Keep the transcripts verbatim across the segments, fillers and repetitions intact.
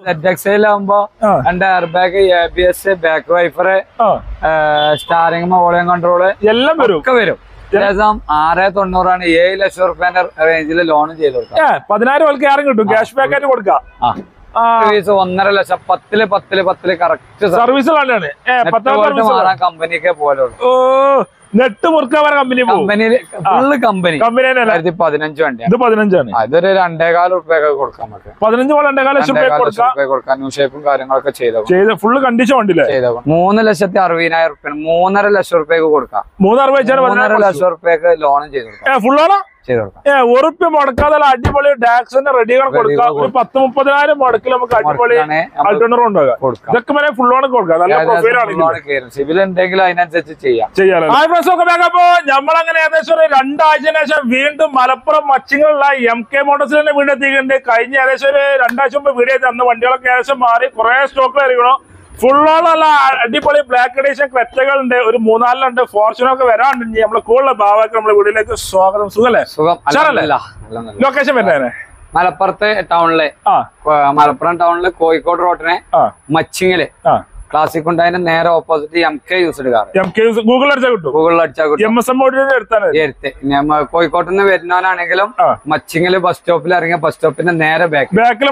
Z എക്സൈലാകുമ്പോ രണ്ട് air bag, A B S, back wiper, steering, volume control എല്ലാം ഒക്കെ വരും. ഏകദേശം ആറ് തൊണ്ണൂറാണ്. ഏഴ് ലക്ഷം റുപ്യന്റെ റേഞ്ചിൽ ലോൺ ചെയ്ത് കൊടുക്കാം. പതിനായിരം കിട്ടും. ക്യാഷ് ബാക്ക് ആയിട്ട് കൊടുക്കാം. സർവീസ് ഒന്നര ലക്ഷം. പത്തില് പത്തില് പത്തില് കറക്റ്റ് സർവീസുകളാണ്. കമ്പനിക്ക് പോലെ നെട്ട് മുറുക്കാൻ കമ്പനി കമ്പനിയില് ഫുള്ള് കമ്പനി കമ്പനി പതിനഞ്ച് വണ്ടി. ഇത് പതിനഞ്ചാണ്. ഇതൊരു രണ്ടേകാല റുപ്യൊക്കെ കൊടുക്കാൻ പറ്റും. പതിനഞ്ച് രണ്ടേകാല ലക്ഷം കൊടുക്കാൻ ന്യൂ ഷേപ്പും കാര്യങ്ങളൊക്കെ ചെയ്ത ഫുള്ള് കണ്ടീഷൻ വണ്ടിയില്ലേ. മൂന്ന് ലക്ഷത്തി അറുപതിനായിരം റുപ്യ മൂന്നര ലക്ഷം റുപ്യക്ക് കൊടുക്കാം. മൂന്നര മൂന്നര ലക്ഷം റുപ്യക്ക് ലോണും ചെയ്ത് കൊടുക്കാം. ഫുള്ളാണോ? ഉറുപ്പ്യ മുടക്കാതെ അടിപൊളി ടാക്സിന്റെ റെഡികൾ കൊടുക്കാം. ഒരു പത്ത് മുപ്പതിനായിരം മുടക്കിൽ നമുക്ക് അടിപൊളി ആൾട്ടർണർ ഉണ്ടാകാം. ഇതൊക്കെ വരെ ഫുൾ ഓൺ കൊടുക്കാം. നല്ല പ്രൊഫൈലാണ്. സിവിൽ ഉണ്ടെങ്കിൽ അതിനനുസരിച്ച് ചെയ്യാം. ചെയ്യാമോ? നമ്മളങ്ങനെ ഏകദേശം ഒരു രണ്ടാഴ്ചന് ശേഷം വീണ്ടും മലപ്പുറം മച്ചിങ്ങുള്ള എം കെ മോട്ടോഴ്സിൽ തന്നെ വീണ്ടും എത്തിയിട്ടുണ്ട്. കഴിഞ്ഞ ഏകദേശം ഒരു രണ്ടാഴ്ച മുമ്പ് വീഡിയോ തന്ന വണ്ടികളൊക്കെ ഏകദേശം മാറി കുറെ സ്റ്റോക്ക് ആയിരിക്കണോ. ഫുള്ളോളല്ല അടിപൊളി ബ്ലാക്ക് എഡീഷൻ ക്രെറ്റകളുണ്ട്. ഒരു മൂന്നാലിലുണ്ട്. ഫോർച്യൂണൊക്കെ വരാണ്ട്. നമ്മളെ കൂടുതൽ ഭാഗമൊക്കെ നമ്മളെ വീട്ടിലേക്ക് സ്വാഗതം. സുഖല്ലേ? ലൊക്കേഷൻ വരുന്നേ മലപ്പുറത്തെ ടൗണില്, മലപ്പുറം ടൗണില് കോഴിക്കോട് റോഡിനെ മച്ചിങ്ങില് ക്ലാസിക് ഉണ്ടായതിന്റെ നേരെ opposite M K used car. Google അടിച്ചാൽ കിട്ടും. ഗൂഗിളിൽ അടിച്ചാൽ കിട്ടും. എം എസ് എം എടുത്ത് കോഴിക്കോട്ട് നിന്ന് വരുന്നവനാണെങ്കിലും മച്ചിങ്ങില് ബസ് സ്റ്റോപ്പിൽ ഇറങ്ങിയ ബസ് സ്റ്റോപ്പിന്റെ നേരെ ബാക്ക് ബാക്കിൽ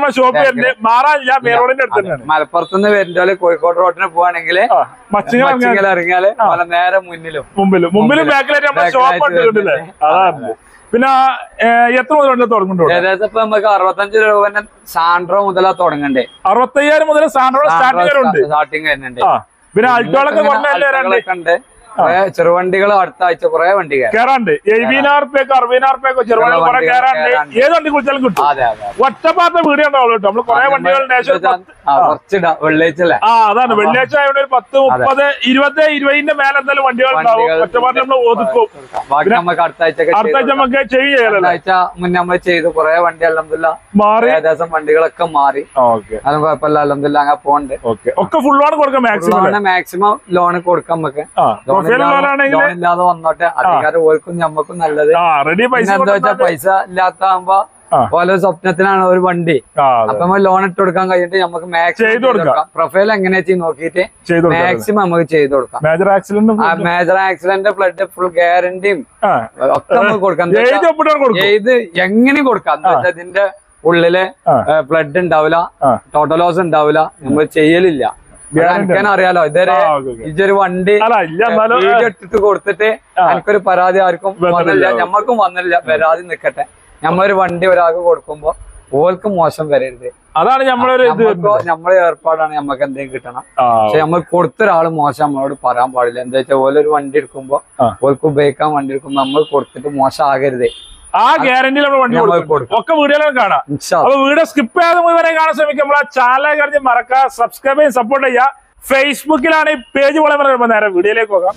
മലപ്പുറത്ത് നിന്ന് വരുന്നോല് കോഴിക്കോട് റോഡിന് പോവാണെങ്കിൽ മച്ചിങ്ങിൽ ഇറങ്ങിയാല് നേരെ മുന്നിലും മുമ്പിലും മുമ്പിലും ബാക്കിലായിട്ട്. പിന്നെ എത്ര മുതൽ തുടങ്ങുന്നുണ്ട്? ഏകദേശം ഇപ്പൊ നമുക്ക് അറുപത്തഞ്ച് രൂപ സാൻഡ്രോ മുതലാ തുടങ്ങണ്ടേ. അറുപത്തയ്യായിരം മുതൽ സാൻഡ്രോ സ്റ്റാർട്ടിങ് വരുന്നുണ്ട്. പിന്നെ അൾട്ടോളൊക്കെ ഉണ്ട്. ചെറുവണ്ടികൾ അടുത്ത ആഴ്ച കുറെ വണ്ടി കയറാണ്ട്. എഴുപതിനായിരം റുപ്യക്ക് അറുപതിനായിരം റുപ്യക്ക് ചെറുവണ്ടി കുറെ കയറാണ്ട്. ഏത് വണ്ടി കുറിച്ചാലും കിട്ടും. ഒറ്റപ്പാത്ത വീഡിയോ ഉണ്ടാവുള്ളൂ കേട്ടോ. നമ്മള് കുറെ വണ്ടികൾ വെള്ളിയാഴ്ച ആ അതാണ് വെള്ളിയാഴ്ച ആയതുകൊണ്ട് ഒരു പത്ത് മുപ്പത് ഇരുപത് ഇരുപതിന്റെ മേലെ എന്തായാലും വണ്ടികൾ ഉണ്ടാവും. ഒറ്റപ്പാട്ട് നമ്മൾ ഒതുക്കും. അടുത്ത ആഴ്ച നമുക്ക് ചെയ്യാം. ആഴ്ച മുന്നേ നമ്മൾ ചെയ്തു കുറെ വണ്ടി അൽഹംദുലില്ലാ മാറി. ഏകദേശം വണ്ടികളൊക്കെ മാറി. അതും കുഴപ്പമില്ല അൽഹംദുലില്ലാ അങ്ങനെ പോകണ്ട്. ഒക്കെ ഫുൾ ലോൺ കൊടുക്കാം. മാക്സിമം മാക്സിമം ലോൺ കൊടുക്കാം. നമുക്ക് ഇല്ലാതെ വന്നോട്ടെ. അധികാരം ഓർക്കും ഞമ്മക്കും നല്ലത്. എന്താ വെച്ചാൽ പൈസ ഇല്ലാത്താകുമ്പോ ഓരോ സ്വപ്നത്തിനാണ് ഒരു വണ്ടി. അപ്പൊ നമ്മൾ ലോൺ ഇട്ട് കൊടുക്കാൻ കഴിഞ്ഞിട്ട് നമുക്ക് മാക്സിമം പ്രൊഫൈൽ എങ്ങനെയാ ചെയ്ത് നോക്കിയിട്ട് മാക്സിമം നമുക്ക് ചെയ്ത് കൊടുക്കാം. Major accident major accident flood full ഗ്യാരണ്ടിയും ഒക്കെ നമുക്ക് കൊടുക്കാം. ഇത് എങ്ങനെ കൊടുക്കാം എന്താ വെച്ചാൽ ഇതിന്റെ ഉള്ളില് ഫ്ലഡ് ഉണ്ടാവില്ല, ടോട്ടൽ ലോസ് ഉണ്ടാവില്ല, നമ്മൾ ചെയ്യലില്ല. അറിയാലോ ഇതൊരു ഇതൊരു വണ്ടി വീഡിയോ ഇട്ടിട്ട് കൊടുത്തിട്ട് എനിക്കൊരു പരാതി ആർക്കും വന്നില്ല, ഞമ്മക്കും വന്നില്ല. പരാതി നിക്കട്ടെ. നമ്മളൊരു വണ്ടി ഒരാൾക്ക് കൊടുക്കുമ്പോ ഓൽക്ക് മോശം വരരുത്. അതാണ് നമ്മളൊരു നമ്മളെ ഏർപ്പാടാണ്. നമുക്ക് എന്തെങ്കിലും കിട്ടണം. പക്ഷെ നമ്മൾ കൊടുത്തൊരാള് മോശം നമ്മളോട് പറയാൻ പാടില്ല. എന്താ വെച്ചാൽ ഓലൊരു വണ്ടി എടുക്കുമ്പോ ഓൽക്ക് ഉപയോഗിക്കാൻ വണ്ടി എടുക്കുമ്പോ നമ്മൾ കൊടുത്തിട്ട് മോശം ആകരുത്. ആ ഗ്യാരണ്ടി നമ്മൾ വണ്ടി ഒക്കെ വീഡിയോയിലും കാണാം. അപ്പൊ വീഡിയോ സ്കിപ്പ് ചെയ്യാതെ മുഴുവനെ കാണാൻ ശ്രമിക്കുക. നമ്മളെ ചാനൽ കഴിഞ്ഞ് മറക്കുക, സബ്സ്ക്രൈബ് ചെയ്ത് സപ്പോർട്ട് ചെയ്യുക. ഫേസ്ബുക്കിലാണ് ഈ പേജ് പോലെ പറയുമ്പോൾ നേരെ വീഡിയോയിലേക്ക് പോകാം.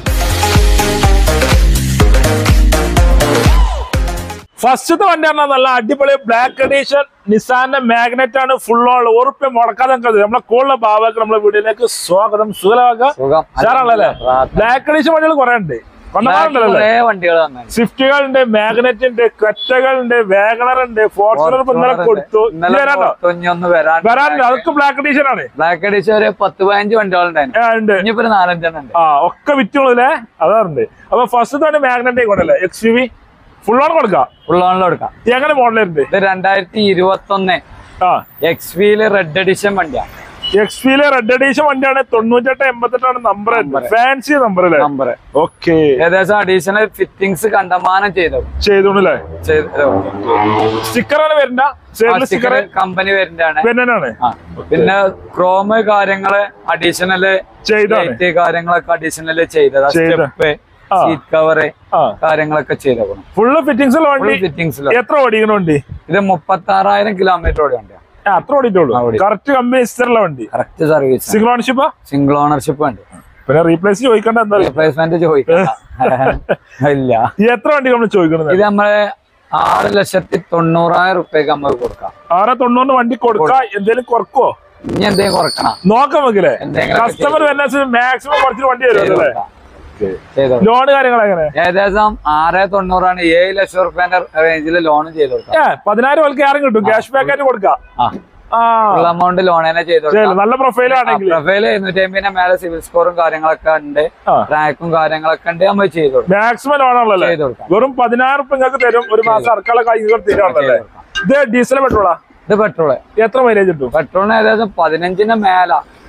ഫസ്റ്റത്തെ വണ്ടി പറഞ്ഞാൽ നല്ല അടിപൊളി ബ്ലാക്ക് എഡീഷൻ നിസാന്റെ മാഗ്നറ്റ് ആണ്. ഫുൾ ഓൾ ഉറുപ്പ്യ മുടക്കാതെ നമ്മളെ കൂടുതൽ ഭാവക്ക് നമ്മളെ വീഡിയോയിലേക്ക് സ്വാഗതം. സുഖലാകാല്ലേ? ബ്ലാക്ക് എഡീഷൻ വണ്ടികൾ കുറെ ഉണ്ട്. സ്വിഫ്റ്റുകളുണ്ട്, മാഗ്നറ്റ് ഉണ്ട്, ക്രെറ്റകളുണ്ട്, വാഗണർ ഉണ്ട്, ഫോർച്യൂണർ ഇന്നലെ കൊടുത്തു. വരാനുണ്ട്. അതൊക്കെ ബ്ലാക്ക് എഡീഷൻ ആണ്. ബ്ലാക്ക് എഡീഷൻ ഒരു പത്ത് പതിനഞ്ച് വണ്ടികളുണ്ട്. നാലഞ്ചെണ്ണം ആ ഒക്കെ വിറ്റുള്ളൂല്ലേ? അതാറുണ്ട്. അപ്പൊ ഫസ്റ്റ് തന്നെ മാഗ്നറ്റ് കൊണ്ടല്ലേ X U V full on കൊടുക്കാം. ഫുൾ ഓണിൽ കൊടുക്കാം. എങ്ങനെ മോഡലുണ്ട്? ഇത് രണ്ടായിരത്തി ഇരുപത്തി ഒന്ന് എക്സ് വിയില് റെഡ് എഡിഷൻ വണ്ടിയാണ്. എക്സ് വിയിലെ റെഡ് എഡീഷൻ വണ്ടിയാണ്. തൊണ്ണൂറ്റെട്ട് എൺപത്തെട്ടാണ് നമ്പർ. ഫാൻസി നമ്പർ അല്ലേ? Number okay. ഏകദേശം അഡീഷണൽ ഫിറ്റിംഗ്സ് കണ്ടമാനം ചെയ്തു ചെയ്തോണ്ടല്ലേ? സ്റ്റിക്കറാണ് വരണ്ട. സ്റ്റിക്കർ കമ്പനി വരുന്നതാണ്. പിന്നെ പിന്നെ ക്രോമ് കാര്യങ്ങള് അഡീഷണല് ചെയ്ത കാര്യങ്ങളൊക്കെ അഡീഷണല് ചെയ്തത്. സ്റ്റെപ്പ്, സീറ്റ് കവറ് കാര്യങ്ങളൊക്കെ ചെയ്തേക്കണം. Full fittings. ഫിറ്റിംഗ്സ് എത്ര ഓടിക്കണ വണ്ടി? ഇത് മുപ്പത്തി ആറായിരം കിലോമീറ്റർ ഓടിയുണ്ട്. അത്ര ഓടിയിട്ടുള്ളൂ. കറക്റ്റ് കമ്പനി ഹിസ്റ്ററുള്ള വണ്ടി. Correct service. Single ownership? Single ownership ഉണ്ട്. പിന്നെ റീപ്ലേസ് ചോദിക്കണ്ട. എന്താ റീപ്ലേസ്മെന്റ് ചോദിക്കണ്ട. ഇല്ല. എത്ര വണ്ടി നമ്മൾ ചോദിക്കുന്നത്? ഇത് നമ്മള് ആറ് ലക്ഷത്തി തൊണ്ണൂറായിരം റുപ്യക്ക് നമുക്ക് കൊടുക്കാം. ആറ് തൊണ്ണൂറിന് വണ്ടി കൊടുക്കാം. എന്തെങ്കിലും കുറക്കോ? ഇനി എന്തെങ്കിലും കുറക്കണം നോക്കാം നമുക്കില്ലേ? കസ്റ്റമർ മാക്സിമം കുറച്ച് വണ്ടി വരുമല്ലേ? ലോൺ കാര്യങ്ങൾ എങ്ങനെ? ഏകദേശം ആറ് തൊണ്ണൂറാണ്. ഏഴ് ലക്ഷം റുപ്യന്റെ റേഞ്ചിൽ ലോൺ ചെയ്ത് കൊടുക്കാം. പതിനായിരം കിട്ടും. ക്യാഷ് ബാക്ക് ആയിട്ട് കൊടുക്കാം. ഫുൾ എമൗണ്ട് ലോൺ തന്നെ ചെയ്ത് കൊടുക്കാം. നല്ല പ്രൊഫൈൽ ആണെങ്കിൽ പ്രൊഫൈല് എഴുന്നൂറ്റി അമ്പതിന്റെ മേലെ സിവിൽ സ്കോറും കാര്യങ്ങളൊക്കെ ഉണ്ട്, റാക്കും കാര്യങ്ങളൊക്കെ ഉണ്ട്, നമ്മൾ ചെയ്ത് കൊടുക്കും. മാക്സിമം ലോൺ ആണല്ലേ? വെറും പതിനായിരം റുപ്യ നിങ്ങൾക്ക് തരും, ഒരു മാസം അറക്കാനുള്ള കാര്യങ്ങൾ തരാണല്ലേ? ഇത് ഡീസൽ പെട്രോളാ? ഇത് പെട്രോള്. എത്ര മൈലേജ് കിട്ടും? പെട്രോളിന് ഏകദേശം പതിനഞ്ചിന് മേല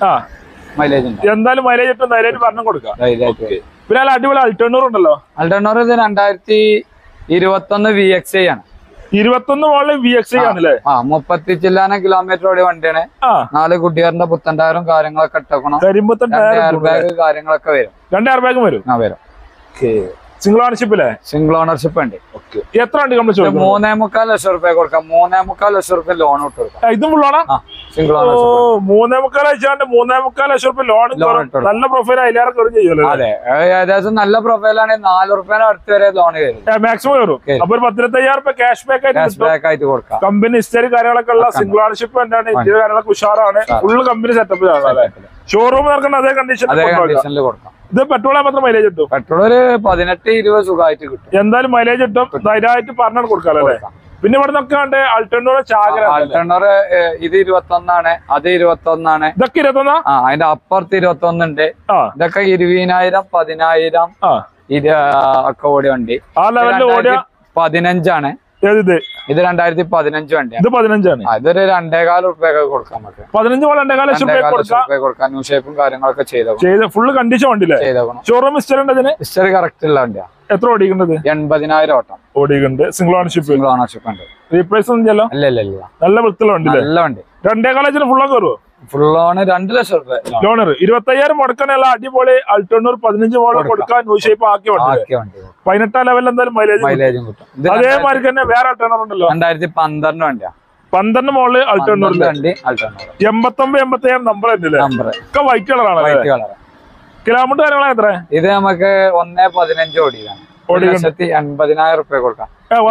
മൈലേജ് ഉണ്ട്. എന്തായാലും മൈലേജ് കിട്ടും, ധൈര്യമായിട്ട് പറഞ്ഞു കൊടുക്കാം. പിന്നെ അടിപൊളി അൾട്ടോണൂർ ഉണ്ടല്ലോ. അൾട്ടോണൂർ ഇത് രണ്ടായിരത്തി ഇരുപത്തി ഒന്ന് വി എക്സ് ഐ ആണ്. ഇരുപത്തൊന്ന് മോളിൽ വി എക്സ് ഐ ആണല്ലേ? ആ മുപ്പത്തി ചില്ലാനം കിലോമീറ്റർ ഓടിയ വണ്ടിയാണ്. നാല് കുട്ടികാരന്റെ പുത്തൻ ടയറും കാര്യങ്ങളൊക്കെ ഇട്ടേക്കണം. എയർ ബാഗ് കാര്യങ്ങളൊക്കെ വരും. രണ്ട് എയർ ബാഗും വരും. ആ വരും. സിംഗിൾ ഓണർഷിപ്പില്ലേ? സിംഗിൾ ഓണർഷിപ്പ് ഉണ്ട്. എത്ര വണ്ടി നമ്മൾ മൂന്നേ മുക്കാൽ ലക്ഷം റുപ്യ കൊടുക്കാം. മൂന്നേ മുക്കാൽ ലക്ഷം റുപ്യ ലോൺ ഇട്ട് കൊടുക്കാം. ഇതും ഫുള്ളാണ്. സിംഗിൾ മൂന്നേ മുക്കാൽ വെച്ചാണ്ട് മൂന്നേ മുക്കാൽ ലക്ഷം റുപ്യ ലോൺ. നല്ല പ്രൊഫൈൽ അതിലേറെ കയറും ചെയ്യുമല്ലോ. അതെ, ഏകദേശം നല്ല പ്രൊഫൈലാണെങ്കിൽ നാല് റുപ്യ അടുത്ത് വരെ ലോൺ കയറും. മാക്സിമം കയറും. അപ്പൊ ഒരു പത്തിരുപത്തയ്യായിരം റുപ്യ ക്യാഷ് ബാക്ക് ക്യാഷ് ബാക്ക് ആയിട്ട് കൊടുക്കാം. കമ്പനി ഹിസ്റ്ററി കാര്യങ്ങളൊക്കെ ഉള്ള സിംഗിൾ ഓണർഷിപ്പ് എന്താണ്, ഇന്ത്യ കാര്യങ്ങളൊക്കെ ഉഷാറാണ്. ഫുള്ള് കമ്പനി സെറ്റപ്പ് ആണ്. ഷോറൂം നടക്കുന്ന അതേ കണ്ടീഷൻ അതേ കണ്ടീഷനിൽ കൊടുക്കാം. ഇത് പെട്രോൾ മാത്രം മൈലേജ് കിട്ടും? പെട്രോൾ ഒരു പതിനെട്ട് ഇരുപത് സുഖമായിട്ട് കിട്ടും. എന്തായാലും മൈലേജ് കിട്ടും, ധൈര്യമായിട്ട് പറഞ്ഞാണ് കൊടുക്കാല്ലേ? പിന്നെ ഇവിടെ നിന്നൊക്കെ ഉണ്ട് അൾട്ടോണൂർ ചാകര. അൾട്ടോണൂർ ഇത് ഇരുപത്തി ഒന്നാണ്, അത് ഇരുപത്തി ഒന്നാണ്. ഇതൊക്കെ ഇരുപത്തി ഒന്നാ? ആ, അതിന്റെ അപ്പുറത്ത് ഇരുപത്തി ഒന്നുണ്ട്. ഇതൊക്കെ ഇരുപതിനായിരം പതിനായിരം ഒക്കെ ഓടിയ വണ്ടി. ആ ലെവലിൽ ഓടിയ പതിനഞ്ചാണ്. ഇത് രണ്ടായിരത്തി പതിനഞ്ച് വണ്ടിയാണ്. ഇത് പതിനഞ്ചാണ്. ഇതൊരു രണ്ടേകാൽ റുപ്യൊക്കെ കൊടുക്കാം നമുക്ക്. പതിനഞ്ച് രണ്ടേകാൽ ലക്ഷം രൂപ കൊടുക്കാം. ന്യൂ ഷേപ്പും കാര്യങ്ങളൊക്കെ ചെയ്തോ. ഫുള്ള് കണ്ടീഷൻ വണ്ടിയില്ലേ? ചെയ്തോണം. ഷോറൂം ഹിസ്റ്ററി ഹിസ്റ്ററി കറക്റ്റ് ഉള്ള വണ്ടിയാ. എത്ര ഓടിക്കുന്നത്? എൺപതിനായിരം ഓട്ടം ഓടിക്കുന്നുണ്ട്. Single ownership. സിംഗിൾ ഓണർഷിപ്പ് ഉണ്ട്. റീപ്ലേസ് ഒന്നും ചെയ്യല്ലോ? അല്ല അല്ല അല്ല, നല്ല വൃത്തിയുള്ള വണ്ടി. നല്ല വണ്ടി. രണ്ടേകാൽ ലക്ഷത്തിന് ഫുള്ള് കയറുമോ? ഫുൾ ലോണ് രണ്ട് ലക്ഷം റുപ്യ ലോണർ. ഇരുപത്തയ്യായിരം മുടക്കാനുള്ള അടിപൊളി അൾട്ടോണൂർ പതിനഞ്ച് മോഡൽ കൊടുക്കാൻ ന്യൂ ഷേപ്പ് ആക്കിയ വണ്ടി. പതിനെട്ടാം ലെവലിൽ എന്തായാലും മൈലേജ് മൈലേജും കിട്ടും. അതേമാതിരി തന്നെ വേറെ അൾട്ടോണർ ഉണ്ടല്ലോ. രണ്ടായിരത്തി പന്ത്രണ്ട് വണ്ടിയാ. പന്ത്രണ്ട് മോഡല് അൾട്ടോണൂർ. എൺപത്തി ഒമ്പത് എൺപത്തി ഏഴ് നമ്പർ ഉണ്ടല്ലേ? നമ്പർ ഒക്കെ വൈറ്റ് കളറാണ്. White colour. കിലോമീറ്റർ കാര്യങ്ങളാണ് എത്ര? ഇത് നമുക്ക് ഒന്നേ പതിനഞ്ച് ഓടിയതാണ്. ഒരു ലക്ഷത്തി എൺപതിനായിരം റുപ്യ കൊടുക്കാം.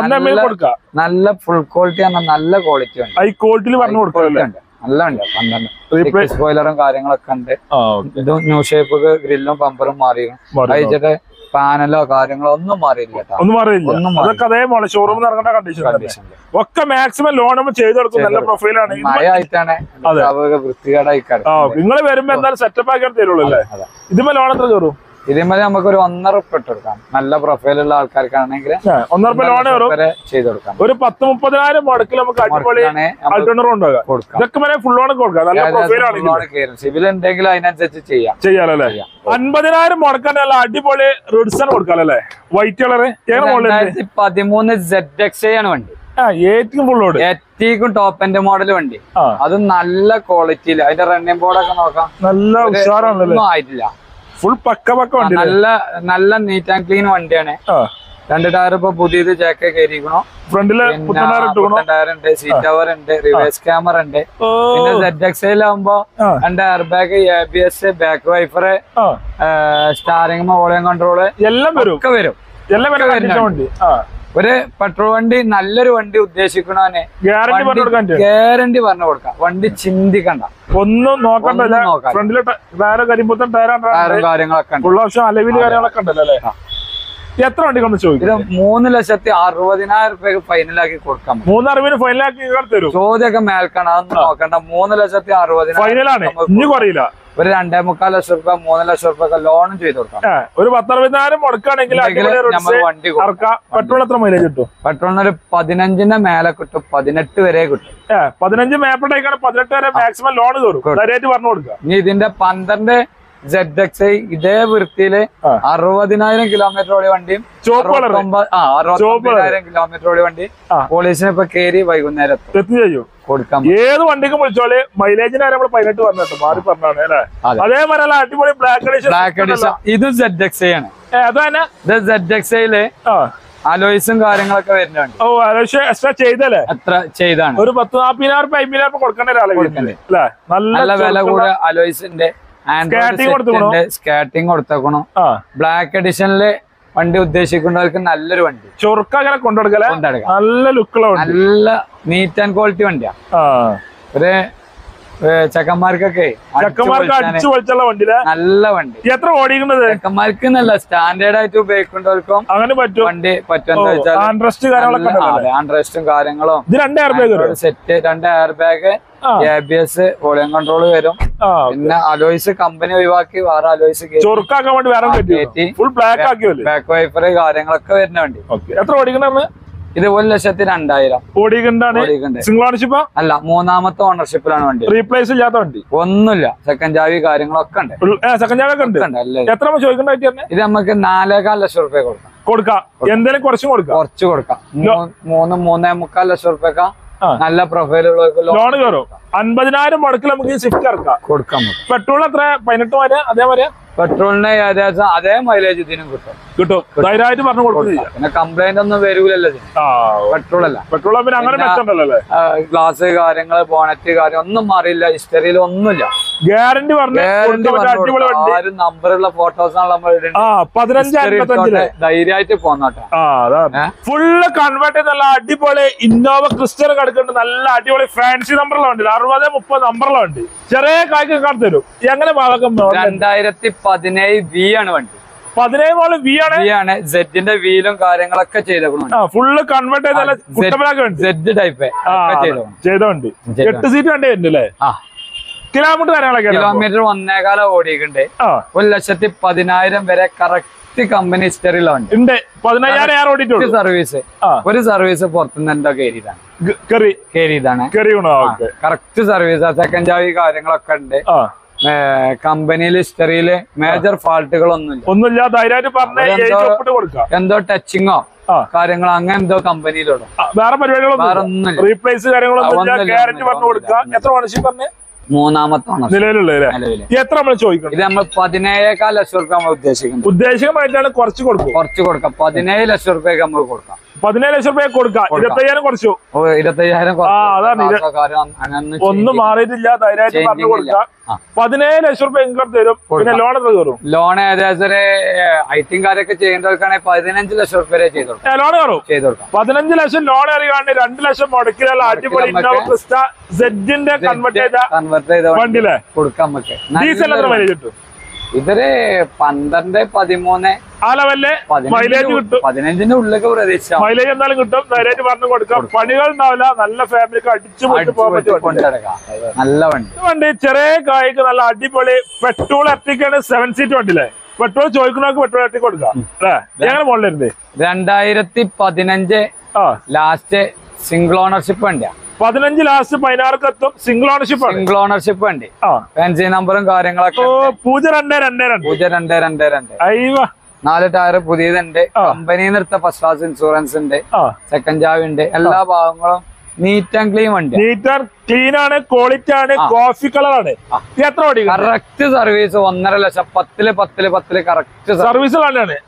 നല്ല ഫുൾ ക്വാളിറ്റി ആണ്, നല്ല ക്വാളിറ്റി ഉണ്ട്. ഈ ക്വാളിറ്റിയിൽ പറഞ്ഞു കൊടുക്കുന്നുണ്ട്. നല്ല ഉണ്ട്. പന്ത്രണ്ട് സ്പോയിലറും കാര്യങ്ങളൊക്കെ ഉണ്ട്. ഇത് ന്യൂ ഷേപ്പ് ഗ്രില്ലും പമ്പറും മാറിയിരുന്നു. അയച്ചിട്ട് പാനലോ കാര്യങ്ങളോ ഒന്നും മാറിയില്ല. ഒന്നും മാറിയില്ല. അതൊക്കെ അതേ മോഡൽ ഷോറൂമിൽ നടക്കേണ്ട കണ്ടീഷൻ. ഒക്കെ മാക്സിമം ലോൺ നമ്മൾ ചെയ്ത് കൊടുക്കും. നല്ല പ്രൊഫൈലാണ്. മഴയായിട്ടാണ് വൃത്തികേടായി. നിങ്ങൾ വരുമ്പോ എന്തായാലും സെറ്റപ്പ് ആക്കി തരുള്ളൂ അല്ലേ? ഇതുമ്പോ ലോൺ എത്ര കയറും? ഇതേമാതിരി നമുക്ക് ഒരു ഒന്നര ഉറുപ്പിക ഇട്ട് കൊടുക്കാം. നല്ല പ്രൊഫൈലുള്ള ആൾക്കാർക്കാണെങ്കിൽ ഒന്നര ഉറുപ്പിക ലോൺ ചെയ്ത് കൊടുക്കാം. ഒരു പത്ത് മുപ്പതിനായിരം മുടക്കിൽ നമുക്ക് അടിപൊളി അൾട്ടോണർ ഉണ്ടാകാം. ഇതൊക്കെ വരെ ഫുൾ ലോൺ കൊടുക്കാം. നല്ല പ്രൊഫൈലാണ്. സിവിൽ ഉണ്ടെങ്കിൽ അതിനനുസരിച്ച് ചെയ്യാം. ചെയ്യാലല്ലേ? അൻപതിനായിരം മുടക്കാൻ നല്ല അടിപൊളി റിഡ്സൺ കൊടുക്കാല്ലേ? White colour. രണ്ടായിരത്തി പതിമൂന്ന് സെഡ് എക്സ് ആണ് വണ്ടി. ഏറ്റവും ഫുൾ ലോഡ്. ഏറ്റവും ടോപ്പ് എൻഡ് മോഡൽ വണ്ടി. അത് നല്ല ക്വാളിറ്റിയിൽ. അതിന്റെ റണ്ണിംഗ് ബോർഡൊക്കെ നോക്കാം. നല്ല ഉഷാറാണല്ലോ. ആയിട്ടില്ല. ഫുൾ പക്ക പക്ക വണ്ടി. നല്ല നല്ല നീറ്റ് ആൻഡ് ക്ലീൻ വണ്ടിയാണ്. രണ്ട് ടയർ ഇപ്പൊ പുതിയത് ജാക്ക് കയറിയിരിക്കണോ. ഫ്രണ്ടില് ടയർ ഉണ്ട്, സീറ്റ് കവർ ഉണ്ട്, റിവേഴ്സ് ക്യാമറ ഉണ്ട്. പിന്നെ സെഡ് എക്സൈലാകുമ്പോ രണ്ട് air bag, A B S, back wiper, steering, volume control എല്ലാം വരും. ഒക്കെ വരും. എല്ലാം വണ്ടി. ഒരു പെട്രോൾ വണ്ടി നല്ലൊരു വണ്ടി ഉദ്ദേശിക്കണേ ഗ്യാരണ്ടി പറഞ്ഞു കൊടുക്കാം. വണ്ടി ചിന്തിക്കണ്ട, ഒന്നും നോക്കണ്ട. ഫ്രണ്ടിലെ കരിമ്പുത്തൻ ടയറും കാര്യങ്ങളൊക്കെ കാര്യങ്ങളൊക്കെ ഉണ്ടല്ലേ? എത്ര വണ്ടി കൊണ്ട് ചോദിക്കും? മൂന്ന് ലക്ഷത്തി അറുപതിനായിരം റുപ്യക്ക് ഫൈനലാക്കി കൊടുക്കാം. മൂന്ന് അറുപതിന് ഫൈനലാക്കി തരും. ചോദ്യമൊക്കെ മേൽക്കണം, അതൊന്നും നോക്കണ്ട. മൂന്ന് ലക്ഷത്തി അറുപതിനായിരം ഫൈനലാണ്. ഇനി കുറയില്ല. ഒരു രണ്ടേ മുക്കാൽ ലക്ഷം റുപ്യ മൂന്ന് ലക്ഷം റുപ്യ ലോണും ചെയ്ത് കൊടുക്കാം. ഒരു പത്തറുപതിനായിരം മുടക്കുകയാണെങ്കിൽ വണ്ടി പെട്രോൾ എത്ര മൈലേജ് കിട്ടും? പെട്രോളിന് ഒരു പതിനഞ്ചിന്റെ മേലെ കിട്ടും, പതിനെട്ട് വരെ കിട്ടും. പതിനഞ്ച് മേപ്പട്ടേക്കാണ് പതിനെട്ട് വരെ മാക്സിമം ലോൺ കയറും. പറഞ്ഞു കൊടുക്കുക. ഇനി ഇതിന്റെ പന്ത്രണ്ട് സെഡ് എക്സ് ഐ ഇതേ വൃത്തിയില് അറുപതിനായിരം കിലോമീറ്റർ ഓടിയ വണ്ടിയും അറുപത്തൊമ്പതിനായിരം കിലോമീറ്റർ ഓടിയ വണ്ടി പോലീസിനെ ഇപ്പൊ കയറി വൈകുന്നേരം ചെയ്യും കൊടുക്കാം. ഏത് വണ്ടിക്കും വിളിച്ചോളെ മൈലേജിന് നമ്മൾ പതിനെട്ട് പറഞ്ഞിട്ട് മാറി പറഞ്ഞാണ് അല്ലേ? അതേപോലെ അടിപൊളി ബ്ലാക്ക് എഡിഷൻ. ബ്ലാക്ക് എഡിഷൻ ഇത് സെഡ് എക്സ് ഐ ആണ്. അതന്നെ ഇത് സെഡ് എക്സ് ഐയില് അലോയ്സും കാര്യങ്ങളൊക്കെ വരുന്നുണ്ട്. ഓ അലോയ്സ് എക്സ്ട്രാ ചെയ്തല്ലേ? എത്ര ചെയ്താണ്? ഒരു പത്ത് നാപ്പതിനായിരം രൂപ അമ്പതിനായിരം കൊടുക്കേണ്ട ഒരാളെ കൊടുക്കണ്ടേ? നല്ല വില കൂടെ അലോയ്സിന്റെ സ്കാറ്റിംഗ് കൊടുത്തേക്കണു. ബ്ലാക്ക് എഡിഷനില് വണ്ടി ഉദ്ദേശിക്കുന്നവർക്ക് നല്ലൊരു വണ്ടി ചൊറുക്കങ്ങനെ കൊണ്ടുകൊടുക്കല. നല്ല ലുക്കുള്ള നല്ല നീറ്റ് ആൻഡ് ക്വാളിറ്റി വണ്ടിയാ. ഒരു ചെക്കന്മാർക്കൊക്കെ ചെക്കന്മാർക്ക് അടിച്ചു പൊളിച്ചുള്ള വണ്ടി നല്ല വണ്ടി. എത്ര ഓടിക്കുന്നത്? ചെക്കന്മാർക്ക് നല്ല സ്റ്റാൻഡേർഡ് ആയിട്ട് ഉപയോഗിക്കേണ്ടവർക്കും അങ്ങനെ പറ്റും. വണ്ടി പറ്റുമെന്ന് വെച്ചാൽ ആൻഡ്രസ്റ്റും കാര്യങ്ങളും സെറ്റ്, രണ്ട് air bag, A B S, volume control വരും. പിന്നെ അലോയ്സ് കമ്പനി ഒഴിവാക്കി വേറെ അലോയ്സ് ചൊറുക്കാക്കാൻ വേണ്ടി വേറെ ബാക്ക് വൈപ്പർ കാര്യങ്ങളൊക്കെ വരുന്ന വണ്ടി. എത്ര ഓടിക്കണ? ഇത് ഒരു ലക്ഷത്തി രണ്ടായിരം സിംഗിൾ ഓണർഷിപ്പ് അല്ല, മൂന്നാമത്തെ ഓണർഷിപ്പിലാണ് വണ്ടി. റീപ്ലേസ് ഇല്ലാത്ത വണ്ടി ഒന്നുമില്ല. സെക്കൻഡ് ചാവി കാര്യങ്ങളൊക്കെ ഉണ്ട്. സെക്കൻഡ് ചാവി ഒക്കെ ഉണ്ട്. എത്ര ചോദിക്കണ്ട? ഇത് നമുക്ക് നാലേകാൽ ലക്ഷം റുപ്യ കൊടുക്കാം. കൊടുക്കാം എന്തെങ്കിലും കുറച്ചും കൊടുക്കാം. കുറച്ച് കൊടുക്കാം. മൂന്ന് മൂന്നേ മുക്കാൽ ലക്ഷം റുപ്യക്ക നല്ല പ്രൊഫൈലുള്ളവർക്ക് ലോൺ കയറും. അൻപതിനായിരം മുടക്കിൽ നമുക്ക് സ്വിഫ്റ്റ് ഇറക്കാം. കൊടുക്കാം. പെട്രോൾ എത്ര? പതിനെട്ട് വരെ അതേമാതിരി പെട്രോളിന് ഏകദേശം അതേ മൈലേജ് ഇതിനും കിട്ടും. കിട്ടും ധൈര്യമായിട്ട് പറഞ്ഞു കൊടുക്കില്ല. പിന്നെ കംപ്ലൈന്റ് ഒന്നും വരൂലല്ലോ ഇതിന്. പെട്രോൾ അല്ല. പെട്രോൾ പിന്നെ അങ്ങനെ മെച്ചമുണ്ടല്ലോ. ഗ്ലാസ് കാര്യങ്ങള് ബോണറ്റ് കാര്യം ഒന്നും മാറിയില്ല. ഹിസ്റ്ററിയിൽ ഒന്നുമില്ല. ഗ്യാരണ്ടി ആരും നമ്പറുള്ള ഫോട്ടോസ് ധൈര്യമായിട്ട് പോന്നോട്ടെ. ഫുള്ള് കൺവേർട്ട് ചെയ്ത് നല്ല അടിപൊളി ഇന്നോവ ക്രിസ്റ്റൽ കിടക്കുന്നുണ്ട്. നല്ല അടിപൊളി ഫാൻസി നമ്പറുള്ള വണ്ടി. അറുപത് മുപ്പത് നമ്പറുള്ള വണ്ടി. ചെറിയ കായ്ക്ക് കാണിച്ചു തരും. എങ്ങനെ ഭാഗം? രണ്ടായിരത്തി പതിനേഴ് വി ആണ് വണ്ടി. പതിനേഴ് മോള് വി ആണ്. വി ആണ്. സെറ്റിന്റെ വീലും കാര്യങ്ങളൊക്കെ ചെയ്തേക്കണം. ഫുള്ള് കൺവേർട്ട് ചെയ്ത സെറ്റ് ടൈപ്പ് ചെയ്ത വണ്ടി. എട്ട് സീറ്റ് വണ്ടി വരുന്നുണ്ടല്ലേ? കിലോമീറ്റർ കാര്യങ്ങളൊക്കെ കിലോമീറ്റർ ഒന്നേകാലം ഓടിയിട്ടുണ്ട്. ഒരു ലക്ഷത്തി പതിനായിരം വരെ കറക്റ്റ് കമ്പനി ഹിസ്റ്ററിയുള്ള വണ്ടി ഉണ്ട്. പതിനയ്യായിരം ഓടിയിട്ടുള്ളൂ. സർവീസ് ഒരു സർവീസ് പുറത്തുനിന്ന് എന്തോ കയറിയതാണ്. കയറിയതാണ്. Correct service. സെക്കൻഡ് ചാവി കാര്യങ്ങളൊക്കെ ഉണ്ട്. കമ്പനിയിൽ ഹിസ്റ്ററിയില് മേജർ ഫാൾട്ടുകളൊന്നുമില്ല. ഒന്നുമില്ല. ധൈര്യമായിട്ട് പറഞ്ഞ എന്തോ ടച്ചിങ്ങോ കാര്യങ്ങളോ അങ്ങനെ എന്തോ കമ്പനിയിലോടും. വേറെ പരിപാടികളൊന്നും റീപ്ലേസ് കാര്യങ്ങളൊന്നും. മൂന്നാമത്തെ നിലവിലുള്ള എത്ര നമ്മൾ ചോദിക്കണം? ഇത് നമ്മൾ പതിനേഴേക്കാൽ ലക്ഷം റുപ്യ നമ്മൾ ഉദ്ദേശിക്കുന്നത്. ഉദ്ദേശികമായിട്ടാണ് കുറച്ച് കൊടുക്കും. കുറച്ച് കൊടുക്കാം. പതിനേഴ് ലക്ഷം റുപ്യക്ക് നമുക്ക് കൊടുക്കാം. പതിനേഴ് ലക്ഷം റുപ്യ കൊടുക്കാം. ഇരുപത്തയ്യായിരം കുറച്ചു. ഇരുപത്തയ്യായിരം ഒന്നും മാറിയിട്ടില്ല. ധൈര്യമായിട്ട് പറഞ്ഞു കൊടുക്കാം. പതിനേഴ് ലക്ഷം റുപ്യ ഇൻകം തരും. പിന്നെ ലോൺ എത്ര കയറും? ലോൺ ഏകദേശം ഐറ്റിയും കാര്യമൊക്കെ ചെയ്യേണ്ടവർക്കാണെങ്കിൽ പതിനഞ്ച് ലക്ഷം റുപ്യ ചെയ്ത് കൊടുക്കാം. ലോൺ കയറും. ചെയ്ത് കൊടുക്കാം. പതിനഞ്ച് ലക്ഷം ലോൺ അറിയാണ്ട് രണ്ട് ലക്ഷം മുടക്കിലുള്ള അടിപൊളി സെറ്റിന്റെ കൺവേർട്ട് ചെയ്ത കൺവേർട്ട് ചെയ്ത വണ്ടിയിലെ കൊടുക്കാം നമുക്ക്. ഡീസൽ എത്ര മൈലേജ് കിട്ടും? ഇതൊരു പന്ത്രണ്ട് പതിമൂന്ന് ആ ലെവലില് മൈലേജ് കിട്ടും. പതിനഞ്ചിന്റെ ഉള്ളിലൊക്കെ പ്രതീക്ഷ മൈലേജ് എന്തായാലും കിട്ടും. ധൈര്യമായിട്ട് പറഞ്ഞു കൊടുക്കാം. പണികൾ ഉണ്ടാവില്ല. നല്ല ഫാമിലിക്ക് അടിച്ചു കൊണ്ടിടക്കാം. നല്ല വണ്ടി. വണ്ടി ചെറിയ കായ്ക്ക് നല്ല അടിപൊളി പെട്രോൾ എത്തിക്കാണ്. സെവൻ സീറ്റ് വണ്ടിയിലെ പെട്രോൾ ചോദിക്കുന്നവർക്ക് പെട്രോൾ എത്തി കൊടുക്കാം അല്ലേ? ഞങ്ങളുടെ മോളിലുണ്ട്. രണ്ടായിരത്തി പതിനഞ്ച് ലാസ്റ്റ് സിംഗിൾ ഓണർഷിപ്പ് വണ്ടിയാ. പതിനഞ്ച് ലാസ്റ്റ് പതിനാർക്ക് എത്തും. സിംഗിൾ ഓണർഷിപ്പ് സിംഗിൾ ഓണർഷിപ്പ് വണ്ടി. ഫാൻസി നമ്പറും കാര്യങ്ങളൊക്കെ പൂജ്യം രണ്ട് രണ്ട് രണ്ട് പൂജ്യം രണ്ട് രണ്ട് രണ്ട് അയ്യോ. നാല് ടയർ പുതിയതുണ്ട്. കമ്പനിന്ന് എടുത്ത ഫസ്റ്റ് ക്ലാസ് ഇൻഷുറൻസ് ഉണ്ട്. സെക്കൻഡ് ചാവി ഉണ്ട്. എല്ലാ ഭാഗങ്ങളും നീറ്റ് ആൻഡ് ക്ലീൻ വണ്ടി. നീറ്റ് ആൻഡ് ക്ലീൻ ആണ്. ക്വാളിറ്റി ആണ്. കോഫി കളർ ആണ്. എത്ര ഓടി? Correct service. ഒന്നര ലക്ഷം. പത്തില് പത്തില് പത്തില് കറക്റ്റ് സർവീസ്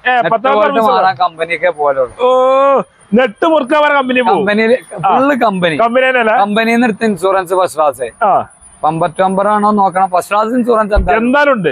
കമ്പനിക്ക് പോലെ. ഓ നെട്ട് മുറുക്കാൻ കമ്പനി കമ്പനിയിൽ ഫുള്ള് കമ്പനി കമ്പനിന്ന് എടുത്ത ഇൻഷുറൻസ് ഫസ്റ്റ് ക്ലാസ്. പമ്പറ്റൊമ്പതാണോ നോക്കണം. ഫസ്റ്റ് ക്ലാസ് ഇൻഷുറൻസ് എന്തായാലും ഉണ്ട്.